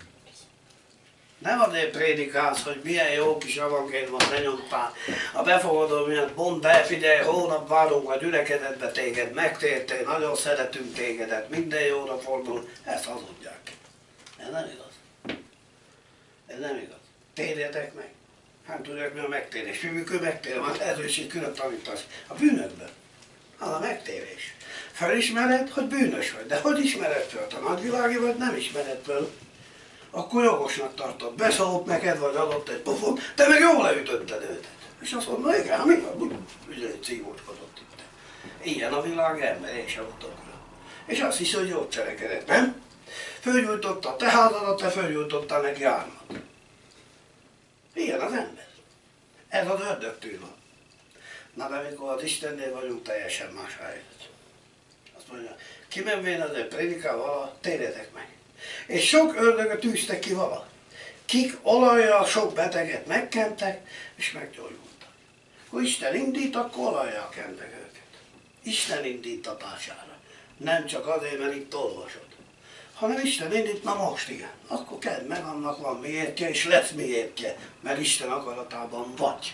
Nem azért prédikálsz, hogy milyen jó kis evangéliumot lenyomtál. A befogadó miatt mondd el, figyelj, hónap várunk a gyülekezetbe téged, megtértél, nagyon szeretünk tégedet, minden jóra fordul, ezt hazudják. Ez nem igaz. Ez nem igaz. Térjetek meg. Hát tudják mi a megtérés. Mikor megtérem, hát erőség külön tanítás. A bűnökben. Az a megtérés. Felismered, hogy bűnös vagy. De hogy ismered föl? Te nagyvilági vagy, nem ismered föl. Akkor jogosnak tartod. Beszólt neked, vagy adott egy pofon, te meg jól leütötted őt. És azt mondta, igen, mi van? Úgy címócskodott itt. Ilyen a világ ember, és a utakra. És azt hiszi, hogy jót cselekedett, nem? Fölgyújtotta a te házadat, te fölgyújtottál neki ármat. Ilyen az ember. Ez az ördögtől van. Na de mikor az Istennél vagyunk, teljesen más helyzet. Azt mondja, kimenvén azért prédikál vala, térjetek meg. És sok ördögöt űztek ki vala. Kik olajjal sok beteget megkentek, és meggyógyultak. Ha Isten indít, akkor olajjal kentek őket. Isten indítatására. Nem csak azért, mert itt olvasod. Hanem Isten indít, na most igen. Akkor kedd meg, annak van miértje, és lesz miértje, mert Isten akaratában vagy.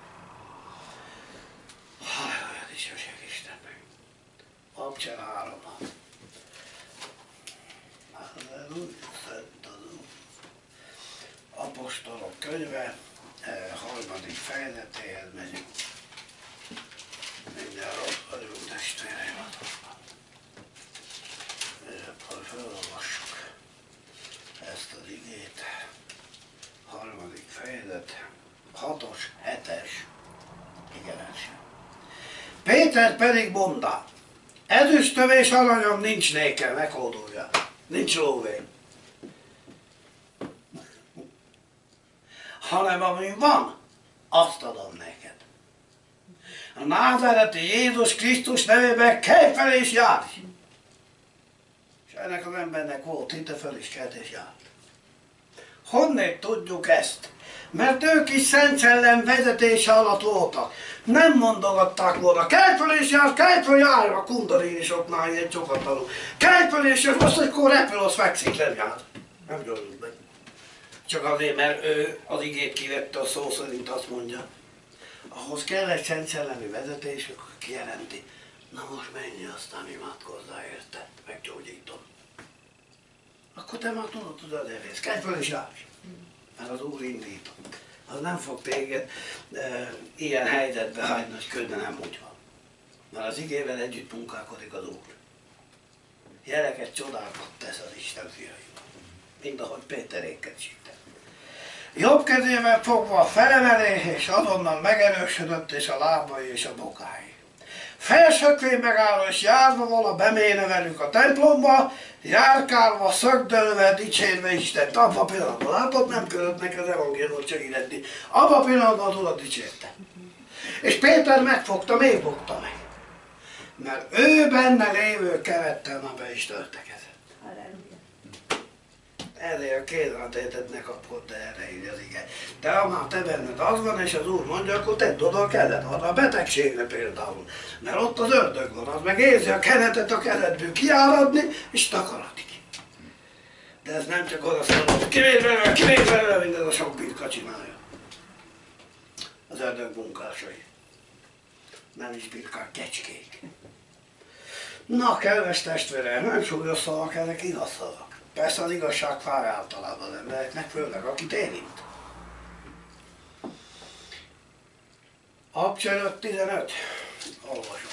Halleluja, dicsőség Istennek. Abcsel háromban. Halleluja, szent az Úr. Apostolok könyve, eh, harmadik fejezetéhez megyünk. Mindjárt ott vagyunk, testvéreim. Akkor felolvassuk ezt az igét. Harmadik fejezet, hatos, hetes igevers. Péter pedig mondta, ezüstöm és aranyom nincs nékem, meghódulja, nincs lóvé. Hanem ami van, azt adom neked. A názáreti Jézus Krisztus nevében kelj fel és járj! És ennek az embernek volt, itt fel is kelt és járt. Honnét tudjuk ezt? Mert ők is Szent Szellem vezetése alatt voltak. Nem mondogatták volna, kelj föl és jár, kelj föl, jár, a kundarénisoknál ilyen sokat tanul. Kelj föl és jár, azt, amikor repül, az fekszik, nem jár. Nem gyógyult meg. Csak azért, mert ő az igét kivette, a szó szerint azt mondja. Ahhoz kell egy Szent Szellemi vezetés, akkor kijelenti. Na most menj, aztán imádkozzál érte, meggyógyítom. Akkor te már tudod, tudod elvész, kelj föl és jár. Mert az Úr indított. Az nem fog téged e, ilyen helyzetbe hagyni, hogy közben nem úgy van. Mert az igével együtt munkálkodik az Úr. Jeleket, csodákat tesz az Isten fiai. Mind ahogy Péteréket síte. Jobb kezével fogva felemelé, és azonnal megerősödött, és a lábai és a bokái. Felszökvén megálló, és járva vala beméne velük a templomba, járkálva, szögdölve, dicsérve Istent. Abba a pillanatban, látod, nem kellett neki az evangéliumot segíteni. Abba a pillanatban az Urat dicsérte. És Péter megfogta, még fogta meg. Mert ő benne lévő kerettel már be is törtekezett. Ezért a kézratétet ne kapod, de erre így az ige. De ha már te benned az van, és az Úr mondja, akkor tedd oda a kezed, arra a betegségre például. Mert ott az ördög van, az meg érzi a kenetet a kezedből kiáradni, és takarati. De ez nem csak oda szól, hogy kivéd belőle, kivéd belőle, mindez a sok birka csinálja. Az ördög munkásai. Nem is birkák, kecskék. Na, kedves testvérem, nem súlyos szavak, ezek igaz szavak. Persze az igazság fár általában az embereknek, főleg akit érint. Abcsel öt tizenöt. Olvasom.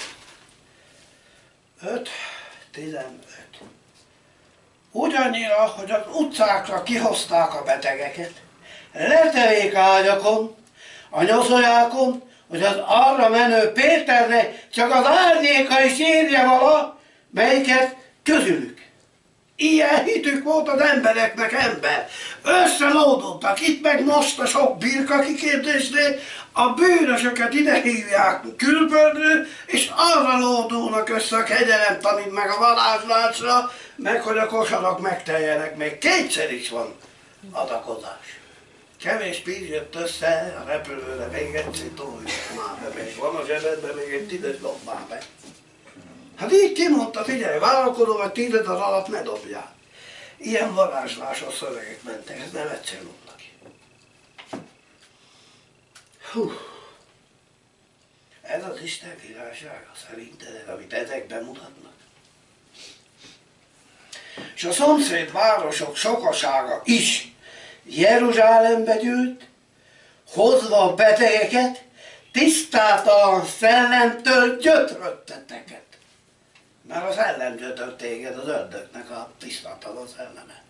öt tizenöt. Ugyannyira, hogy az utcákra kihozták a betegeket, letevék ágyakon, a nyoszonyákon, hogy az arra menő Péternek csak az árnyéka is érje vala, melyiket közülük. Ilyen hitük volt az embereknek, ember. Összelódultak, itt meg most a sok birka kiképzésnél, a bűnösöket ide hívják külföldről, és arra lódulnak össze a kegyelemtanit, meg a varázslásra, meg hogy a kosarak megteljenek, még kétszer is van adakozás. Kevés pénz jött össze, a repülőre még egy citó, már be, és van a zsebedben még egy tízes dobbál be. Hát így kimondta, figyelj, vállalkozó vagy tízed az alatt ne dobjál. Ilyen varázslásos szövegek mentek, ez nem egyszer mondta ki. Hú. Ez az Isten királysága szerinted, amit ezek bemutatnak. És a szomszéd városok sokasága is Jeruzsálembe gyűlt, hozva a betegeket, tisztátalan szellemtől gyötrötteteket. Mert a szellem gyötört téged, az ördögnek a tisztátalan szelleme.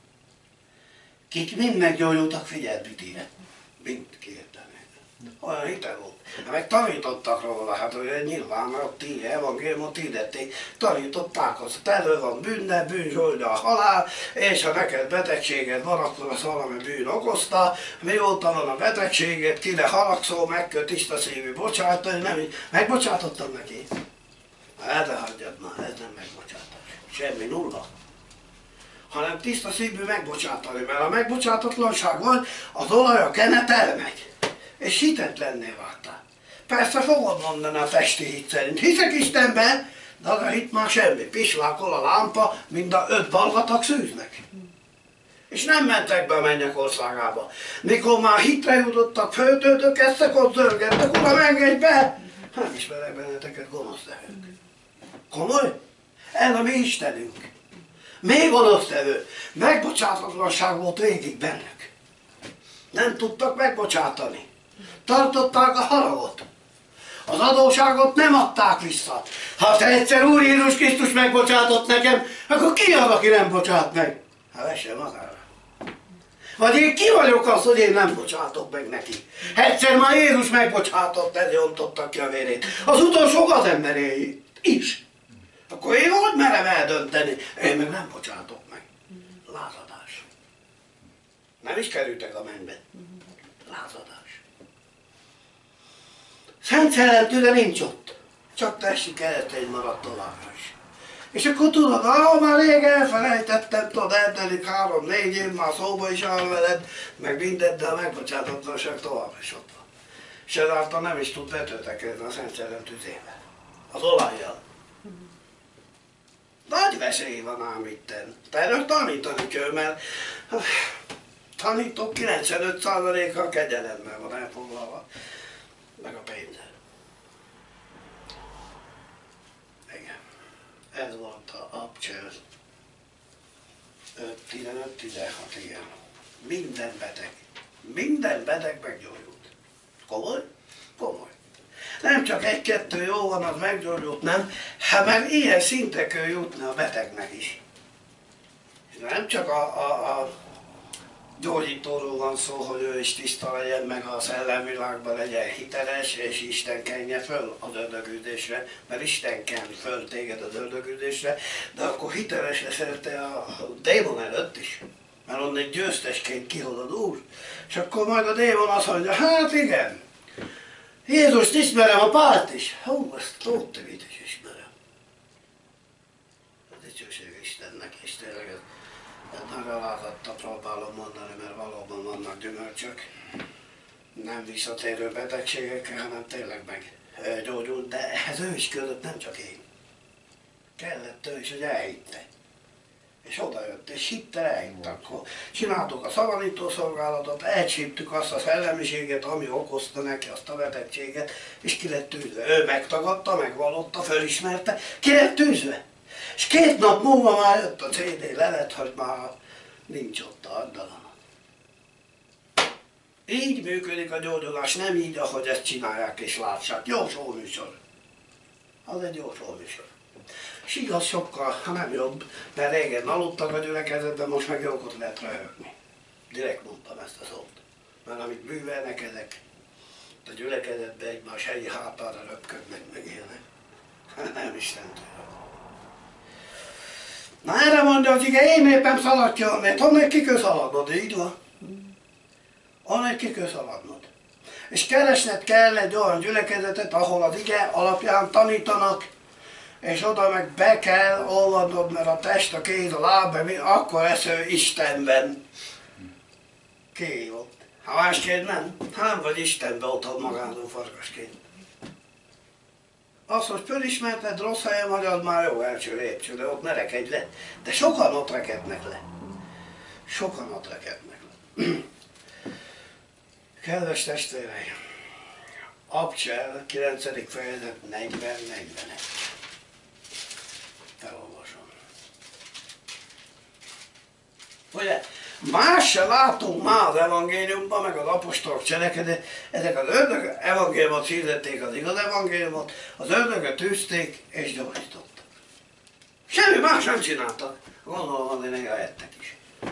Kik mind meggyógyultak, figyeld, mit írt. Mind kiértenek. Olyan hite volt. Hát meg tanítottak róla, hát hogy nyilván a ti evangéliumot hirdették, tanították azt, hogy elő van bűnne, bűn zsoldja a halál, és ha neked betegséged van, akkor az valami bűn okozta, mióta van a betegséged, kire haragszol, meg kell tiszta szívű bocsátani, nem így, megbocsátottam neki. Erre hagyjad már, ez nem megbocsátás. Semmi, nulla. Hanem tiszta szívű megbocsátani, mert a megbocsátatlanság van, az olaj, a kenet elmegy. És hitetlenné váltál. Persze fogod mondani a testi hit szerint. Hiszek Istenben, de az a hit már semmi. Pislákol a lámpa, mind a öt balgatag szűznek. És nem mentek be a mennyek országába. Mikor már hitre jutottak, föltöltök, eztek ott zörgettek, uram, engedj be! Nem ismerek benneteket, gonosz tevők. Komoly? Ez a mi Istenünk. Még gonosz tevő. Megbocsátatlanság volt végig bennük. Nem tudtak megbocsátani. Tartották a haragot. Az adóságot nem adták vissza. Ha te egyszer Úr Jézus Krisztus megbocsátott nekem, akkor ki az, aki nem bocsát meg? Hát vesse magára. Vagy én ki vagyok az, hogy én nem bocsátok meg neki? Egyszer már Jézus megbocsátott, ezért ontottak ki a vérét. Az utolsó az emberéit is. Akkor én hogy merem eldönteni? Én meg nem bocsátok meg. Lázadás. Nem is kerültek a mennybe. Lázadás. Szent Szellem tőle nincs ott. Csak testi keresztény maradt továbbra is. És akkor tudod, ah, már rég elfelejtettem, tudod, eltelik három-négy év, már szóba is áll veled, meg mindent, de a megbocsáthatóság tovább is ott van. És ezáltal nem is tud betöltekezni a Szent Szellem tüzével, az olajjal. Nagy veszély van ám itten. Erről tanítani kell, mert tanítók kilencvenöt százaléka kegyelemmel van elfoglalva, meg a pénzzel. Igen. Ez volt a Abcsel tizenöt tizenhat, igen. Minden beteg, minden beteg meggyógyult. Komoly? Komoly. Nem csak egy-kettő jó van, az meggyógyult, nem, hát meg ilyen szintekön jutni a betegnek is. És nem csak a, a, a gyógyítóról van szó, hogy ő is tiszta legyen, meg a szellemvilágban legyen hiteles, és Isten kenje föl az ördögüldésre, mert Isten ken föl téged az ördögüldésre, de akkor hiteles leszel te a démon előtt is, mert onnan győztesként kihozod Úr, és akkor majd a démon azt mondja, hát igen, Jézust ismerem, a Pált is. Hú, azt tóttevét is ismerem. A dicsőség Istennek, és tényleg ez, ez nagy alázatta próbálom mondani, mert valóban vannak gyümölcsök. Nem visszatérő betegségekkel, hanem tényleg meggyógyult, de ehhez ő is között, nem csak én. Kellett ő is, hogy elhitte. És odajött, és hitte elhitt, akkor csináltuk a szavanító szolgálatot, elcsíptük azt a szellemiséget, ami okozta neki azt a betegséget, és ki lett tűzve. Ő megtagadta, megvallotta, fölismerte, ki lett tűzve. És két nap múlva már jött a cé dé lelet, hogy már nincs ott a agdalanat. Így működik a gyógyulás, nem így, ahogy ezt csinálják és látsák. Jó showműsor. Az egy jó showműsor. És igaz sokkal, ha nem jobb, mert régen aludtak a gyülekezetben, most meg jókot lehet röhögni. Direkt mondtam ezt a szót. Mert amit művelnek ezek, a gyülekezetben egymás helyi hátára röpködnek, meg ilyenek. Nem Isten tőle. Na erre mondja az ige, én éppen szaladja, mert onnan ki kell szaladnod, így van. Onnan ki kell szaladnod. És keresned kell egy olyan gyülekezetet, ahol az ige alapján tanítanak, és oda meg be kell olvadnod, mert a test, a kéz, a láb, akkor lesz ő Istenben. Kihívott. Ha másként nem, nem vagy Istenben otthon magádon farkasként. Az, hogy fölismerted, rossz helyen vagy, az már jó első lépcső, de ott ne rekedj le. De sokan ott rekednek le. Sokan ott rekednek le. Kedves testvéreim, Abcsel, kilencedik fejezet, negyven negyvenegy. Felolvasom. Ugye, más se látunk már az evangéliumban, meg az apostolok cselekedet, ezek az ördög evangéliumot hirdették, az igaz evangéliumot, az ördögöt tűzték és gyógyítottak. Semmi más nem csináltak. Gondolom, hogy még lehettek is.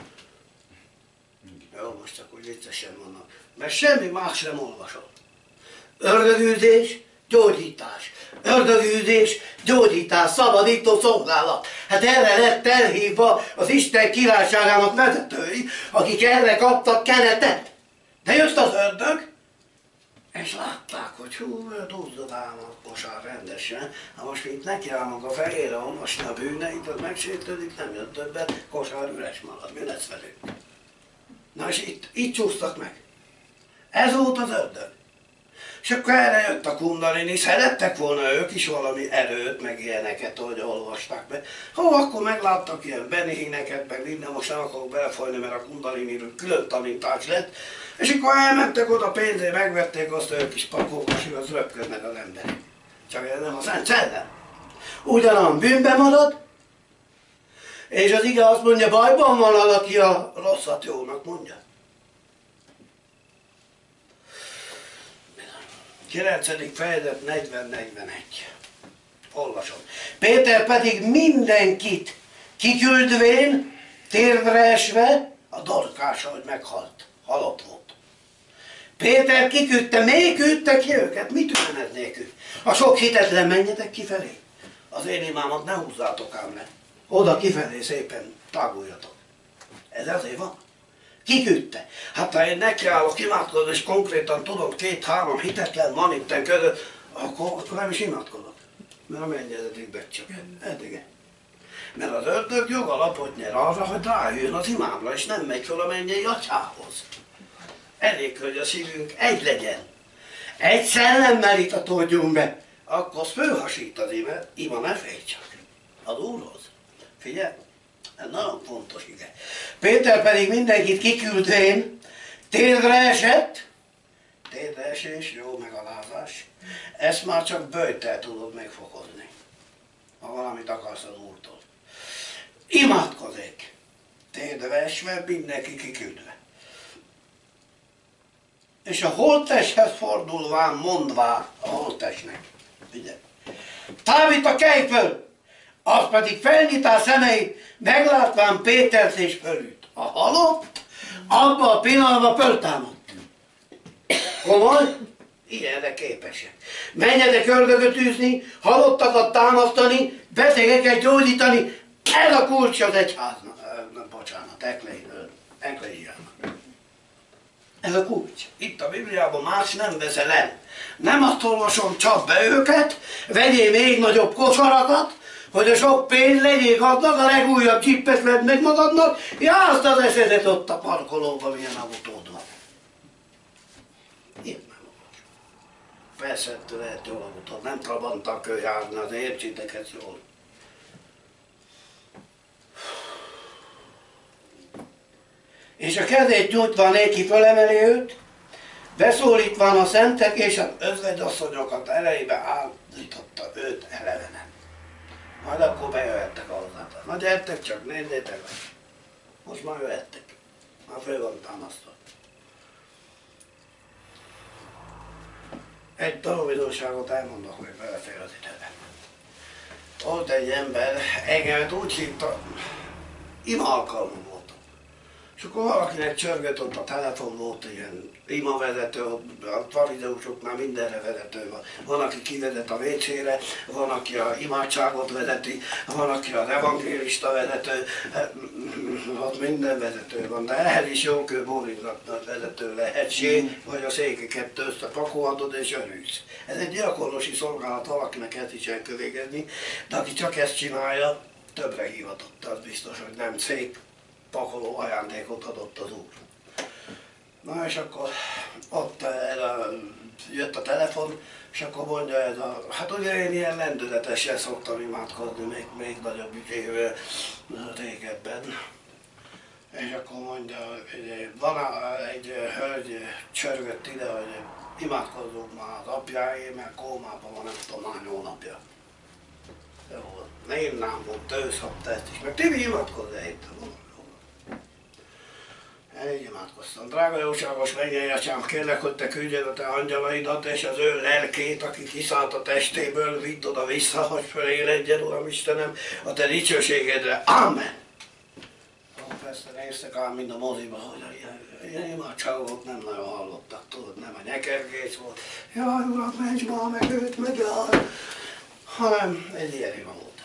Jó, most csak úgy viccesen mondom. Mert semmi más nem olvasol. Ördögüldés, gyógyítás. Ördögüldés, gyógyítás, szabadító szolgálat. Hát erre lett elhívva az Isten királyságának vezetői, akik erre kaptak kenetet. De jött az ördög, és látták, hogy hú, dúzzad ám a kosár rendesen. Na most mint nekiállnak a fejére olvasni a bűneit, az megsértődik, nem jött többet, kosár üres marad, mi lesz velük? Na és itt, itt csúsztak meg. Ez volt az ördög. És akkor erre jött a kundalini, szerettek volna ők is valami erőt, meg ilyeneket, hogy olvasták be. Ó, akkor megláttak ilyen benihíneket, meg minden, most nem akarok belefolyni, mert a kundaliniről külön tanítás lett. És akkor elmentek oda pénzért, megvették azt, ők is pakolkas, hogy az röpködnek az emberek. Csak ez nem a Szent Szellem. Ugyanaz bűnbe marad, és az ige azt mondja, bajban van az, aki a rosszat jónak mondja. kilencedik fejezet negyven negyvenegy. Olvasom. Péter pedig mindenkit kiküldvén, térdre esve, a Dorkása, hogy meghalt. Halott volt. Péter kiküldte, még küldte ki őket. Mit üzenetnék ők? A sok hitetlen, menjetek kifelé. Az én imámat ne húzzátok ám le. Oda kifelé szépen táguljatok. Ez azért van. Kiküldte. Hát ha én nekiállok imádkozni, és konkrétan tudom, két-három hitetlen van itten között, akkor, akkor nem is imádkozok. Mert a mennyezeték becsökken. Eddig. Mert az ördög jogalapot nyer arra, hogy rájön az imámra, és nem megy fel a mennyei atyához. Elég, hogy a szívünk egy legyen. Egy szellemmel itatódjunk be, akkor azt fölhasít az ima, ima ne félj csak. Az Úrhoz. Figyelj, ez nagyon fontos, igen. Péter pedig mindenkit kiküldvén, térdre esett, térdre esés, jó megalázás, ezt már csak böjtel tudod megfokozni, ha valamit akarsz az Úrtól. Imádkozik, térdre esve, mindenki kiküldve. És a holttesthez fordulván mondvá a holttestnek, ugye? Távít a kelj föl! Az pedig felnyitá szemeit, meglátván Pétert és fölült. A halott, abban a pillanatban föltámadt. Komoly? Ilyenre képesek. Menjetek ördögöt űzni, halottakat támasztani, betegeket gyógyítani. Ez a kulcs az egyháznak. Nem, bocsánat, eklésiának. Ez a kulcs. Itt a Bibliában más nem veszel el. Nem azt olvasom, csak be őket, vegyél még nagyobb kosarakat, hogy a sok pénz legyél gazdag, a legújabb csippet vedd meg magadnak, jársz az eszedet ott a parkolóban, milyen autód van. Én nem olvasom. Persze, lehet jól autód, nem Trabanttal kell járni, az értsétek ezt jól. És a kezét nyújtva néki fölemeli őt, beszólítván a szentek és az özvegyasszonyokat elejébe állította őt elevenen. Majd akkor bejöhettek hozzátok. Na gyertek csak, nézzétek meg. Most már jöhettek. Már föl van támasztva. Egy tanulbizonságot elmondok, hogy belefér az időben. Volt egy ember, engemet úgy hívta, ima alkalmam voltam. És akkor valakinek csörgött ott a telefon, volt ilyen imavezető, a farizeusoknál mindenre vezető van. Van, aki kivezet a vécére, van, aki a imádságot vezeti, van, aki az evangélista vezető, ott minden vezető van, de ehhez is jókő bólingatnak vezető lehetség, vagy a székeket összepakolhatod és örülsz. Ez egy gyakornosi szolgálat, valakinek ezt is el kell végezni, de aki csak ezt csinálja, többre hivatott, az biztos, hogy nem szék pakoló ajándékot adott az Úr. Na és akkor ott ez a, jött a telefon, és akkor mondja ez a, hát ugye én ilyen lendületesen szoktam imádkozni, még, még nagyobb ügyével régebben. És akkor mondja, hogy van egy hölgy csörgött ide, hogy imádkozzunk már az apjáé, mert kómában van, nem tudom, hány hónapja. Jó, én nem volt, őszhabta ezt is, meg Tibi imádkozzál itt. Elég imádkoztam. Drága jóságos mennyei atyám, kérlek, hogy te küldjed a te angyalaidat, és az ő lelkét, aki kiszállt a testéből, vidd oda vissza, hogy föléledjen, Uram Istenem, a te dicsőségedre. Amen! Ó, persze néztek ám, mint a moziba, hogy ilyen imádságot nem nagyon hallottak, tudod, nem a nyekergés volt. Jaj, Uram, menj már, meg őt, meg jaj! Hanem egy ilyen ima volt.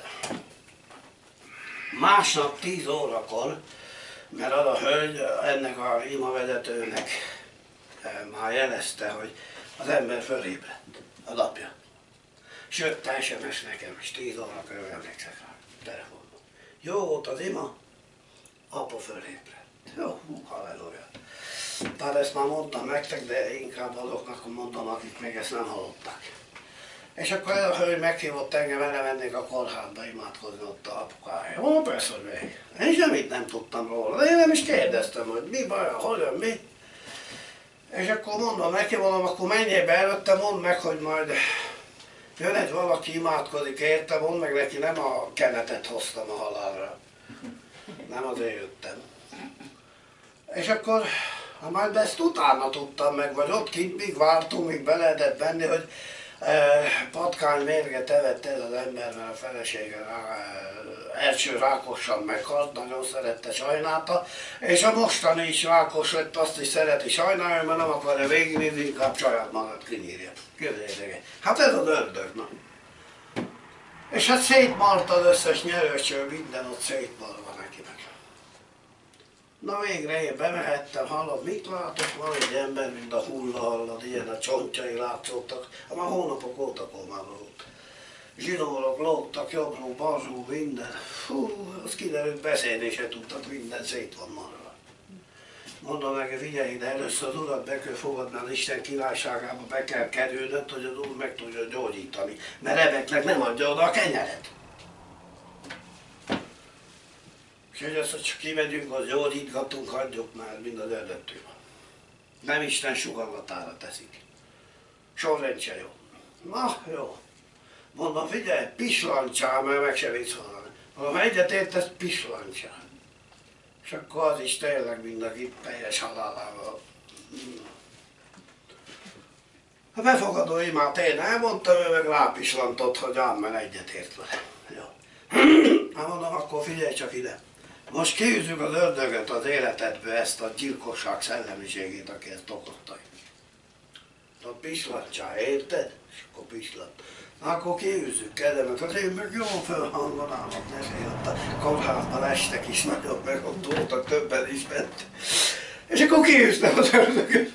Másnap tíz órakor, mert az a hölgy ennek a imavezetőnek már jelezte, hogy az ember fölébredt, az apja. És jött es em es nekem, és tíz óra körül emlékszek rá, telefonban. Jó volt az ima, apa fölébredt. Jó, halleluja. Tehát ezt már mondtam nektek, de inkább azoknak mondom, akik még ezt nem hallották. És akkor a hölgy meghívott engem, elemennék a kórházba imádkozni ott a apukája. Ó, persze, hogy még. Én semmit nem tudtam róla, de én nem is kérdeztem, hogy mi baj, hogyan, mi. És akkor mondom neki, mondom, akkor menjél be előtte, mondd meg, hogy majd jön egy valaki imádkozik érte, mondd meg neki, nem a kenetet hoztam a halálra. Nem azért jöttem. És akkor, ha majd ezt utána tudtam meg, vagy ott kint még vártunk, még be lehetett venni, hogy patkány mérget evett ez az ember, mert a felesége rá, első rákosan meghalt, nagyon szerette, sajnálta, és a mostani is rákos lett, azt is szereti, sajnálja, mert nem akarja végignézni, inkább saját magát kinyírja. Képzeljétek. Hát ez az ördög, na. És hát szétmarta az összes nyerőcső, minden ott szétmarva neki meg. Na végre én bemehettem, hallod, mit látok? Van egy ember, mint a hulla, hallod, ilyen a csontjai látszottak, már hónapok óta kómában volt. zsinórok lógtak, jobbról, balról, minden. Fú, az kiderült, beszélni se tudtak, minden szét van marva. Mondom neki, figyelj ide, először az urat be kell fogadni, az Isten királyságába be kell kerülnöd, hogy az úr meg tudja gyógyítani. Mert Rebeknek nem adja oda a kenyeret. És hogy azt, hogy csak kimegyünk, az gyógyítgatunk, hagyjuk már, mind az eredetünk. Nem Isten sugallatára teszik. Sorrend se jó. Na, jó. Mondom, figyelj, pislancsál, mert meg se visz hallani. Mondom, egyet értesz, pislancsál. És akkor az is tényleg mindenki teljes halálával. A befogadó imát én elmondtam, ő meg rápislantott, hogy ám, mert egyet ért vele. Jó. Hát mondom, akkor figyelj csak ide. Most kiűzzük az ördögöt az életedből, ezt a gyilkosság szellemiségét, aki ezt okozta. A pislancsá, érted? És akkor pislant. Akkor kiűzzük kedemet, az én meg jó fölhangon állok, ne ott a kórházban estek is nagyon, meg ott voltak, többen is ment. És akkor kiűztem az ördögöt.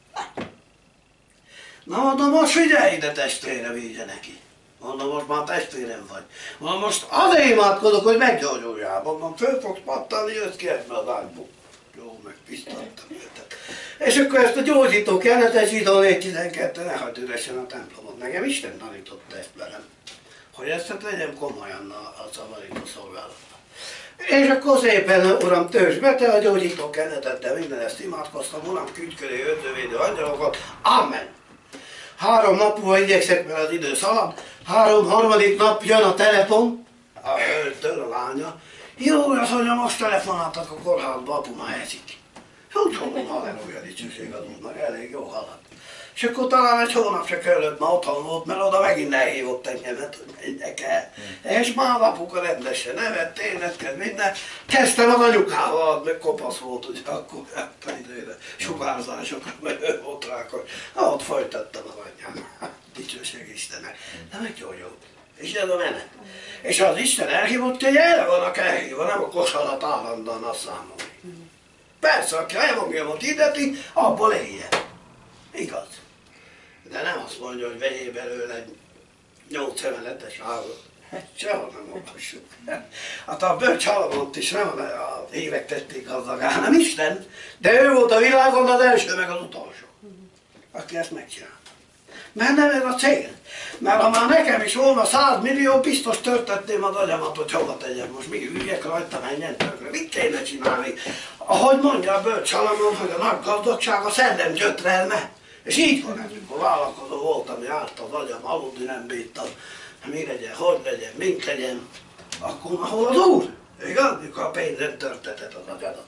Na mondom, most figyelj ide, testvére, vigye neki. Mondom, most már testvérem vagy. Mondom, most azért imádkozok, hogy meggyógyuljál. Mondom, föl fogsz pattanni, jössz ki ebbe az ágyból. Jó, megpisztattam őtet. És akkor ezt a gyógyító kenetes zsidó négy tizenkettő, ne hagyd üresen a templomot. Nekem Isten tanította ezt velem. Hogy ezt hát vegyem komolyan a, a szavarító szolgálatba. És akkor szépen, uram, töltsd be te a gyógyító kenetet, de minden ezt imádkoztam, uram, küldj köré ördövédő angyalokat. Amen. Három nap múlva igyekszek, mert az idő szalad. Három harmadik nap jön a telefon, a hölgytől, a lánya. Jó, azt mondja, most telefonáltak a kórházba, apu már eszik. Úgy mondom, halleluja, dicsőség az úrnak, elég jó halad. És akkor talán egy hónap se kellett, már otthon volt, mert oda megint elhívott engemet, hogy menjek el. És már apuka rendesen nevet, énetket, minden. Kezdtem az anyukával, meg kopasz volt, ugye akkor hát időre sugárzásokra, meg ő volt rá, akkor ott folytattam az anyjám. Dicsőség Istennek. De meggyógyult. És ez a menet. És az Isten elhívott, hogy erre vannak elhívva, nem a kosarat állandóan azt számolni. Persze, aki evangéliumot hirdeti, abból éljen. Igaz. De nem azt mondja, hogy vegyél belőle egy nyolc emeletes ágat. Sehol nem olvassuk. Hát a bölcs Salamont is nem az évek tették gazdagá, hanem Isten. De ő volt a világon az első, meg az utolsó. Aki ezt megcsinálta. Mert nem ez a cél. Mert ha már nekem is volna száz millió, biztos törtetném az agyamat, hogy hova tegyem. Most mi üljek rajta, menjen tökre. Mit kéne csinálni? Ahogy mondja a bölcs Salamon, hogy a nagy gazdagság a szellem gyötrelme. És így van, amikor vállalkozó voltam, járt az agyam, aludni nem bírtam. Mi legyen, hogy legyen, mint legyen. Akkor hol az úr? Igaz? Mikor a pénzem törtetett az agyadat.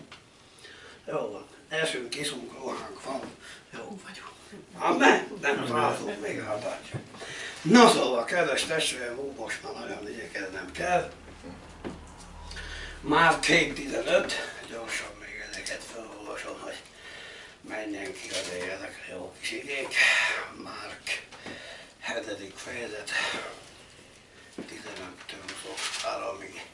Jó van. Esünk, kiszunk, rohánk van. Jó vagyunk. Amen? Nem rázunk még ráadásul. Na szóval, kedves testvérem, ú, most már nagyon igyekeznem kell. Már két tizenöt, gyorsan még ezeket felolvasom, hogy menjen ki azért ezekre jó kis igék. Márk hetedik fejezet, tizenöttől huszonháromig.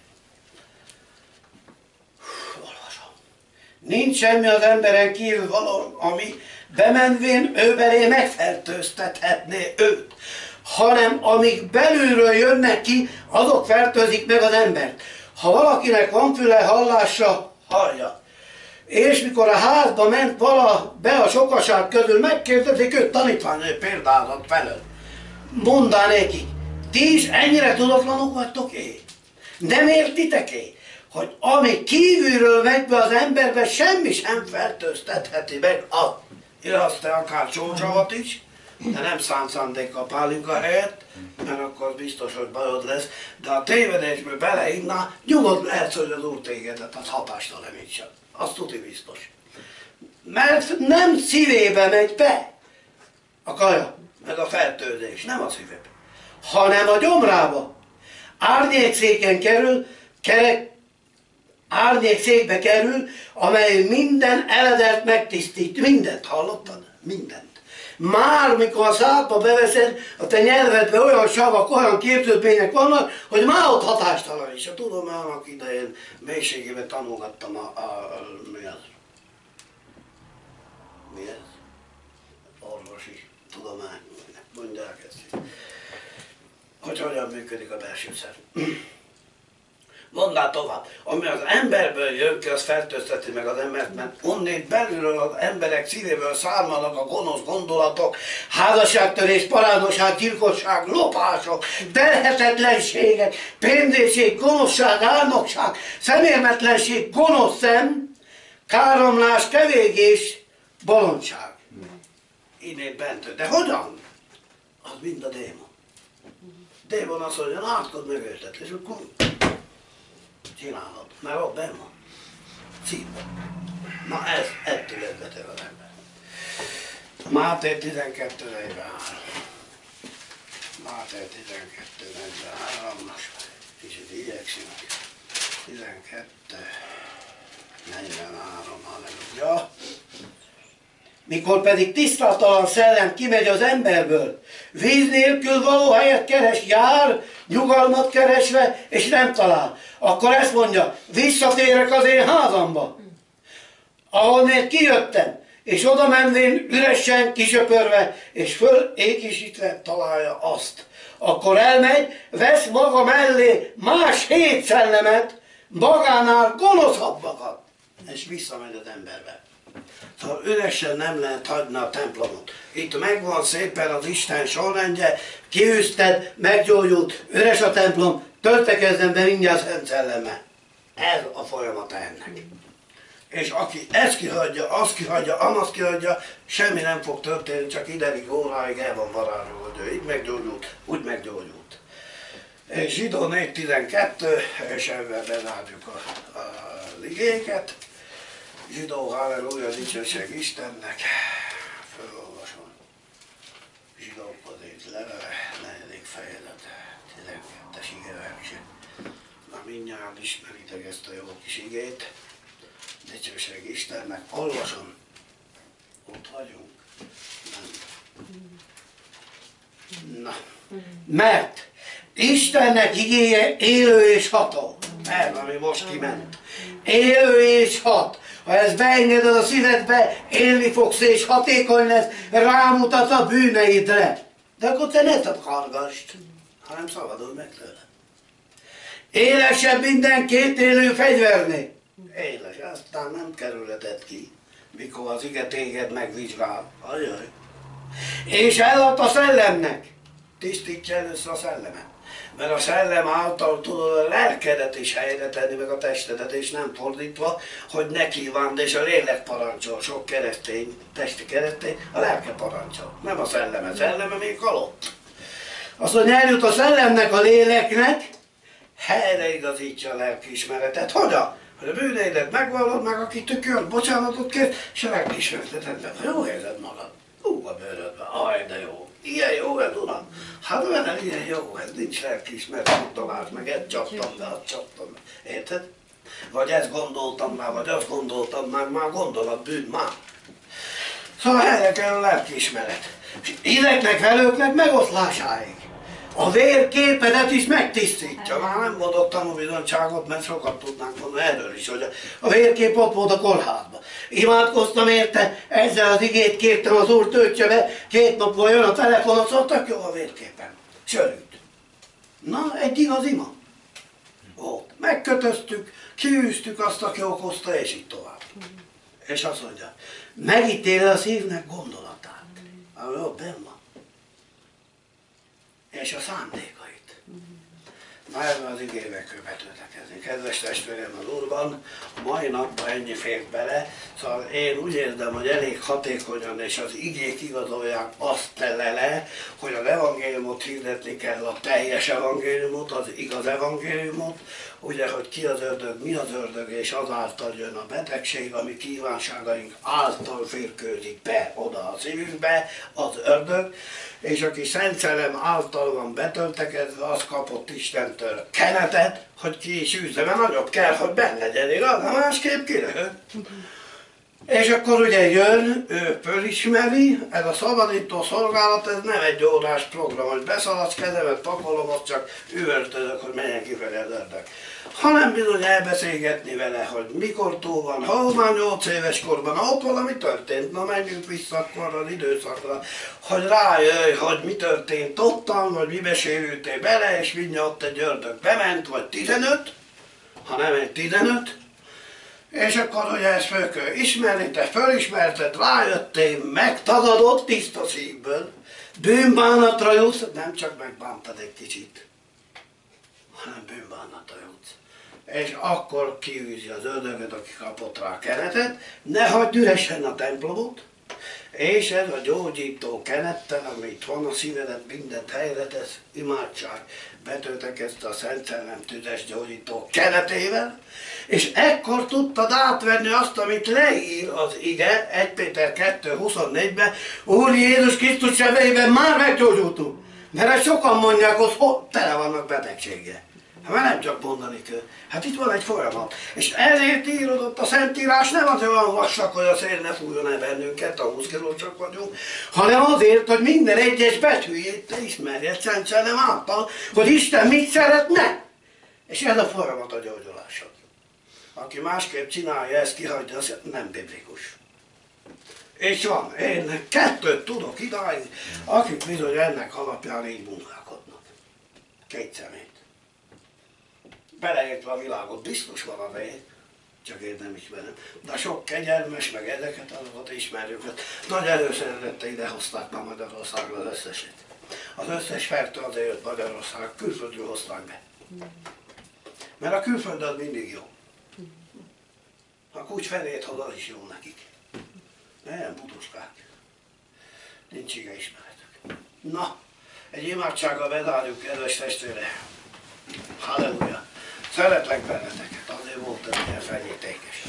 Olvasom. Nincs semmi az emberen kívül való, ami bemenvén ő belé megfertőztethetné őt, hanem amik belülről jönnek ki, azok fertőzik meg az embert. Ha valakinek van füle hallásra, hallja. És mikor a házba ment vala be a sokaság közül, megkérdezik őt tanítványai példázat felől. Mondá nekik, ti is ennyire tudatlanok vagytok én? Nem értitek én, hogy ami kívülről megy be az emberbe, semmi sem fertőztetheti meg azt. Írhatsz te akár csócsavat is, de nem szánt szándékkal pálinka helyett, mert akkor biztos, hogy bajod lesz, de a tévedésből beleinná, nyugodt lehetsz, hogy az úr tégedet, az hatástalanítsa. Azt tudni biztos. Mert nem szívébe megy be a kaja, meg a fertőzés, nem a szívébe, hanem a gyomrába. Árnyékszéken kerül, kerek, árnyékszékbe kerül, amely minden eledelt megtisztít. Mindent hallottad? Mindent. Már mikor a szádba beveszed, a te nyelvedben olyan savak, olyan képződmények vannak, hogy már ott hatástalan is. A tudom, már annak idején mélységében tanulgattam a, a, a mi az? Mi ez? Orvosi tudomány, mondják ezt. hogy hogyan működik a belső szerv. Mondd tovább, ami az emberből jön ki, az fertőzteti meg az embert, mert onnét belülről az emberek szívéből származnak a gonosz gondolatok, házasságtörés, paráznosság, gyilkosság, lopások, telhetetlenségek, pénzésség, gonoszság, álnokság, szemérmetlenség, gonosz szem, káromlás, kevégés, bolondság. Innét bent. De hogyan? Az mind a démon. Démon azt mondja, átkodd meg őket, és akkor csinálod, mert ott benn van. Szívben. Na ez, ettől ötletel az ember. Máté tizenkettő negyvenhárom. Máté tizenkettő negyvenhárom, most kicsit igyekszünk. tizenkettő negyvenhárom, halleluja. Mikor pedig tisztátalan szellem kimegy az emberből, víz nélkül való helyet keres, jár, nyugalmat keresve, és nem talál. Akkor ezt mondja, visszatérek az én házamba, ahonnét kijöttem, és oda menvén üresen, kisöpörve, és föl ékisítve találja azt. Akkor elmegy, vesz maga mellé más hét szellemet, magánál gonoszabbakat, és visszamegy az emberbe. Szóval üresen nem lehet hagyni a templomot. Itt megvan szépen az Isten sorrendje, kiűzted, meggyógyult, üres a templom, töltekezzen be mindjárt Szent Szelleme. Ez a folyamata ennek. És aki ezt kihagyja, azt kihagyja, amazt kihagyja, semmi nem fog történni, csak ideig, óráig el van varázsolva, hogy ő így meggyógyult, úgy meggyógyult. És Zsidó négy tizenkettő, és ebben bezárjuk a, a ligéket. Zsidó, halleluja, dicsőség Istennek. Fölolvasom. Zsidókhoz írt levele, negyedik fejezet, tizenkettes igeverse. Na mindjárt ismeritek ezt a jó kis igét. Dicsőség Istennek. Olvasom. Ott vagyunk. Nem. Na. Mert Istennek igéje élő és ható. Ez, ami most kiment. Élő és hat. Ha ezt beengeded a szívedbe, élni fogsz és hatékony lesz, rámutat a bűneidre. De akkor te ne takargass, hanem szabadulj meg tőle. Élesebb minden két élő fegyvernél. Éles, aztán nem kerülheted ki, mikor az ige téged megvizsgál. Ajaj. És ellad a szellemnek. Tisztíts először a szellemet. Mert a szellem által tudod a lelkedet is helyre tenni, meg a testedet, és nem fordítva, hogy ne kívánd, és a lélek parancsol. Sok keresztény, testi keresztény, a lelke parancsol. Nem a szelleme, szelleme még halott. Azt mondja, eljut a szellemnek, a léleknek, helyre igazítja a lelkiismeretet. Hogyan? Hogy a bűneidet megvallod, meg aki tökör, bocsánatot kér, és a lelkiismeretetedben. Jó érzed magad. Ú, a bőrödben. Aj, de jó. Ilyen jó ez, uram? Hát velem ilyen jó, ez nincs lelkiismeret, tudtomás, meg ezt csaptam be, azt csaptam be. Érted? Vagy ezt gondoltam már, vagy azt gondoltam már, már gondolat bűn már. Szóval helyre kell a lelkiismeret. És ideknek, velőknek megoszlásáig. A vérképedet is megtisztítja. Már nem mondok tanúbizonyságot, mert sokat tudnánk mondani erről is, hogy a vérkép ott volt a kórházban. Imádkoztam érte, ezzel az igét kértem az Úr töltse be, két napból jön a telefonon, szóval tök jó a vérképen. Sörült. Na, egy igaz ima. Ott. Megkötöztük, kiűztük azt, aki okozta, és így tovább. És azt mondja, megítéli a szívnek gondolatát. Ami ott benn van. És a szándékait. Na ebben az igével kell betöltekezni. Kedves testvérem az Úrban, a mai napban ennyi fér bele, szóval én úgy érzem, hogy elég hatékonyan és az igék igazolják azt le, hogy az evangéliumot hirdetni kell, a teljes evangéliumot, az igaz evangéliumot, ugye, hogy ki az ördög, mi az ördög, és azáltal jön a betegség, ami kívánságaink által férkőzik be oda a szívünkbe, az ördög, és aki Szent Szellem által van betöltekezve, az kapott Istentől kenetet, hogy ki is űzze, mert nagyobb kell, hogy benne legyen, igaz? Másképp kiröhög. És akkor ugye jön, ő fölismeri, ez a szabadító szolgálat, ez nem egy órás program, hogy beszaladsz, kezemet pakolom, azt csak üvöltözök, hogy menjen kifelé az ördög. Hanem bizony elbeszélgetni vele, hogy mikor túl van, ha már nyolc éves korban, ha ott valami történt, na menjünk vissza akkor az időszakra, hogy rájöjj, hogy mi történt ottan, vagy mibe sérültél bele, és mindjárt ott egy ördög bement, vagy tizenöt, ha nem egy tizenöt, és akkor ugye ezt föl kell ismerni, te fölismerted, rájöttél, megtagadod tiszta szívből, bűnbánatra jutsz, nem csak megbántad egy kicsit, hanem bűnbánatra jutsz. És akkor kiűzi az ördögöt, aki kapott rá kenetet, ne hagyd üresen a templomot, és ez a gyógyító kenettel, ami itt van a szívedet, mindent helyre tesz, imádság, betöltek ezt a Szent Szellem tüzes gyógyító kenetével, és ekkor tudtad átvenni azt, amit leír az ige, egy Péter kettő huszonnégyben, Úr Jézus Krisztus sebeiben már meggyógyultunk. Mert ezt sokan mondják, hogy tele vannak betegséggel. Hát már nem csak mondani kell. Hát itt van egy folyamat. És ezért írodott a Szentírás, nem az olyan vassak, hogy a szél ne fújjon el bennünket, a húsz kiló csak vagyunk, hanem azért, hogy minden egyes betűjét te ismerjed Szent Szellem által, hogy Isten mit szeretne. És ez a folyamat a gyógyulásod. Aki másképp csinálja ezt, kihagyja, az nem biblikus. És van, én kettőt tudok idáig, akik bizony ennek alapján így munkálkodnak. Két szemét. Beleértve a világot, biztos van a vég, csak én nem ismerem. De sok kegyelmes, meg ezeket azokat ismerjük. Nagy előszeretettel ide hozták már Magyarországra az összeset. Az összes fertő azért jött Magyarország, külföldről hozták be. Mert a külföld az mindig jó. Ha kulcs felét hoz, az is jó nekik. Nem buduskák. Nincs ige ismeretük. Na, egy imádsággal bezárjuk, kedves testvére. Halleluja! Szeretlek benneteket, azért voltam ilyen fenyítékes.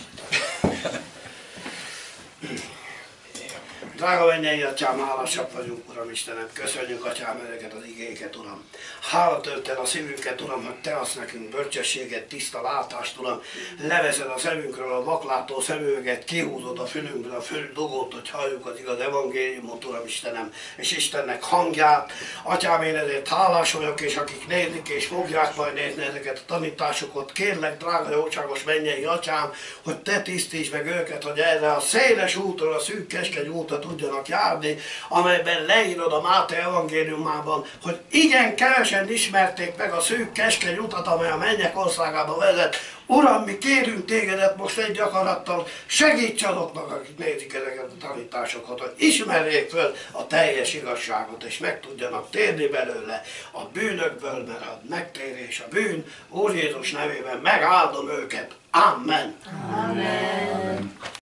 Drága mennyei Atyám, hálásak vagyunk, Uram Istenem, köszönjük, Atyám, ezeket az igéket, Uram. Hála tölted a szívünket, Uram, hogy Te adsz nekünk bölcsességet, tiszta látást, Uram. Leveszed a szemünkről a vaklátó szemüveget, kihúzod a fülünkből a földugót, hogy halljuk az igaz evangéliumot, Uram Istenem, és Istennek hangját. Atyám, én ezért hálás vagyok, és akik nézik és fogják majd nézni ezeket a tanításokat, kérlek, drága jóságos mennyei Atyám, hogy Te tisztíts meg őket, hogy erre a széles úton, a szűk keskeny úton tudjanak járni, amelyben leírod a Máté evangéliumában, hogy igen kevesen ismerték meg a szűk keskeny utat, amely a mennyek országába vezet. Uram, mi kérünk Tégedet most egy akarattal, segíts azoknak, akik nézik ezeket a tanításokat, hogy ismerjék föl a teljes igazságot, és meg tudjanak térni belőle a bűnökből, mert a megtérés a bűn, Úr Jézus nevében megáldom őket. Amen. Amen.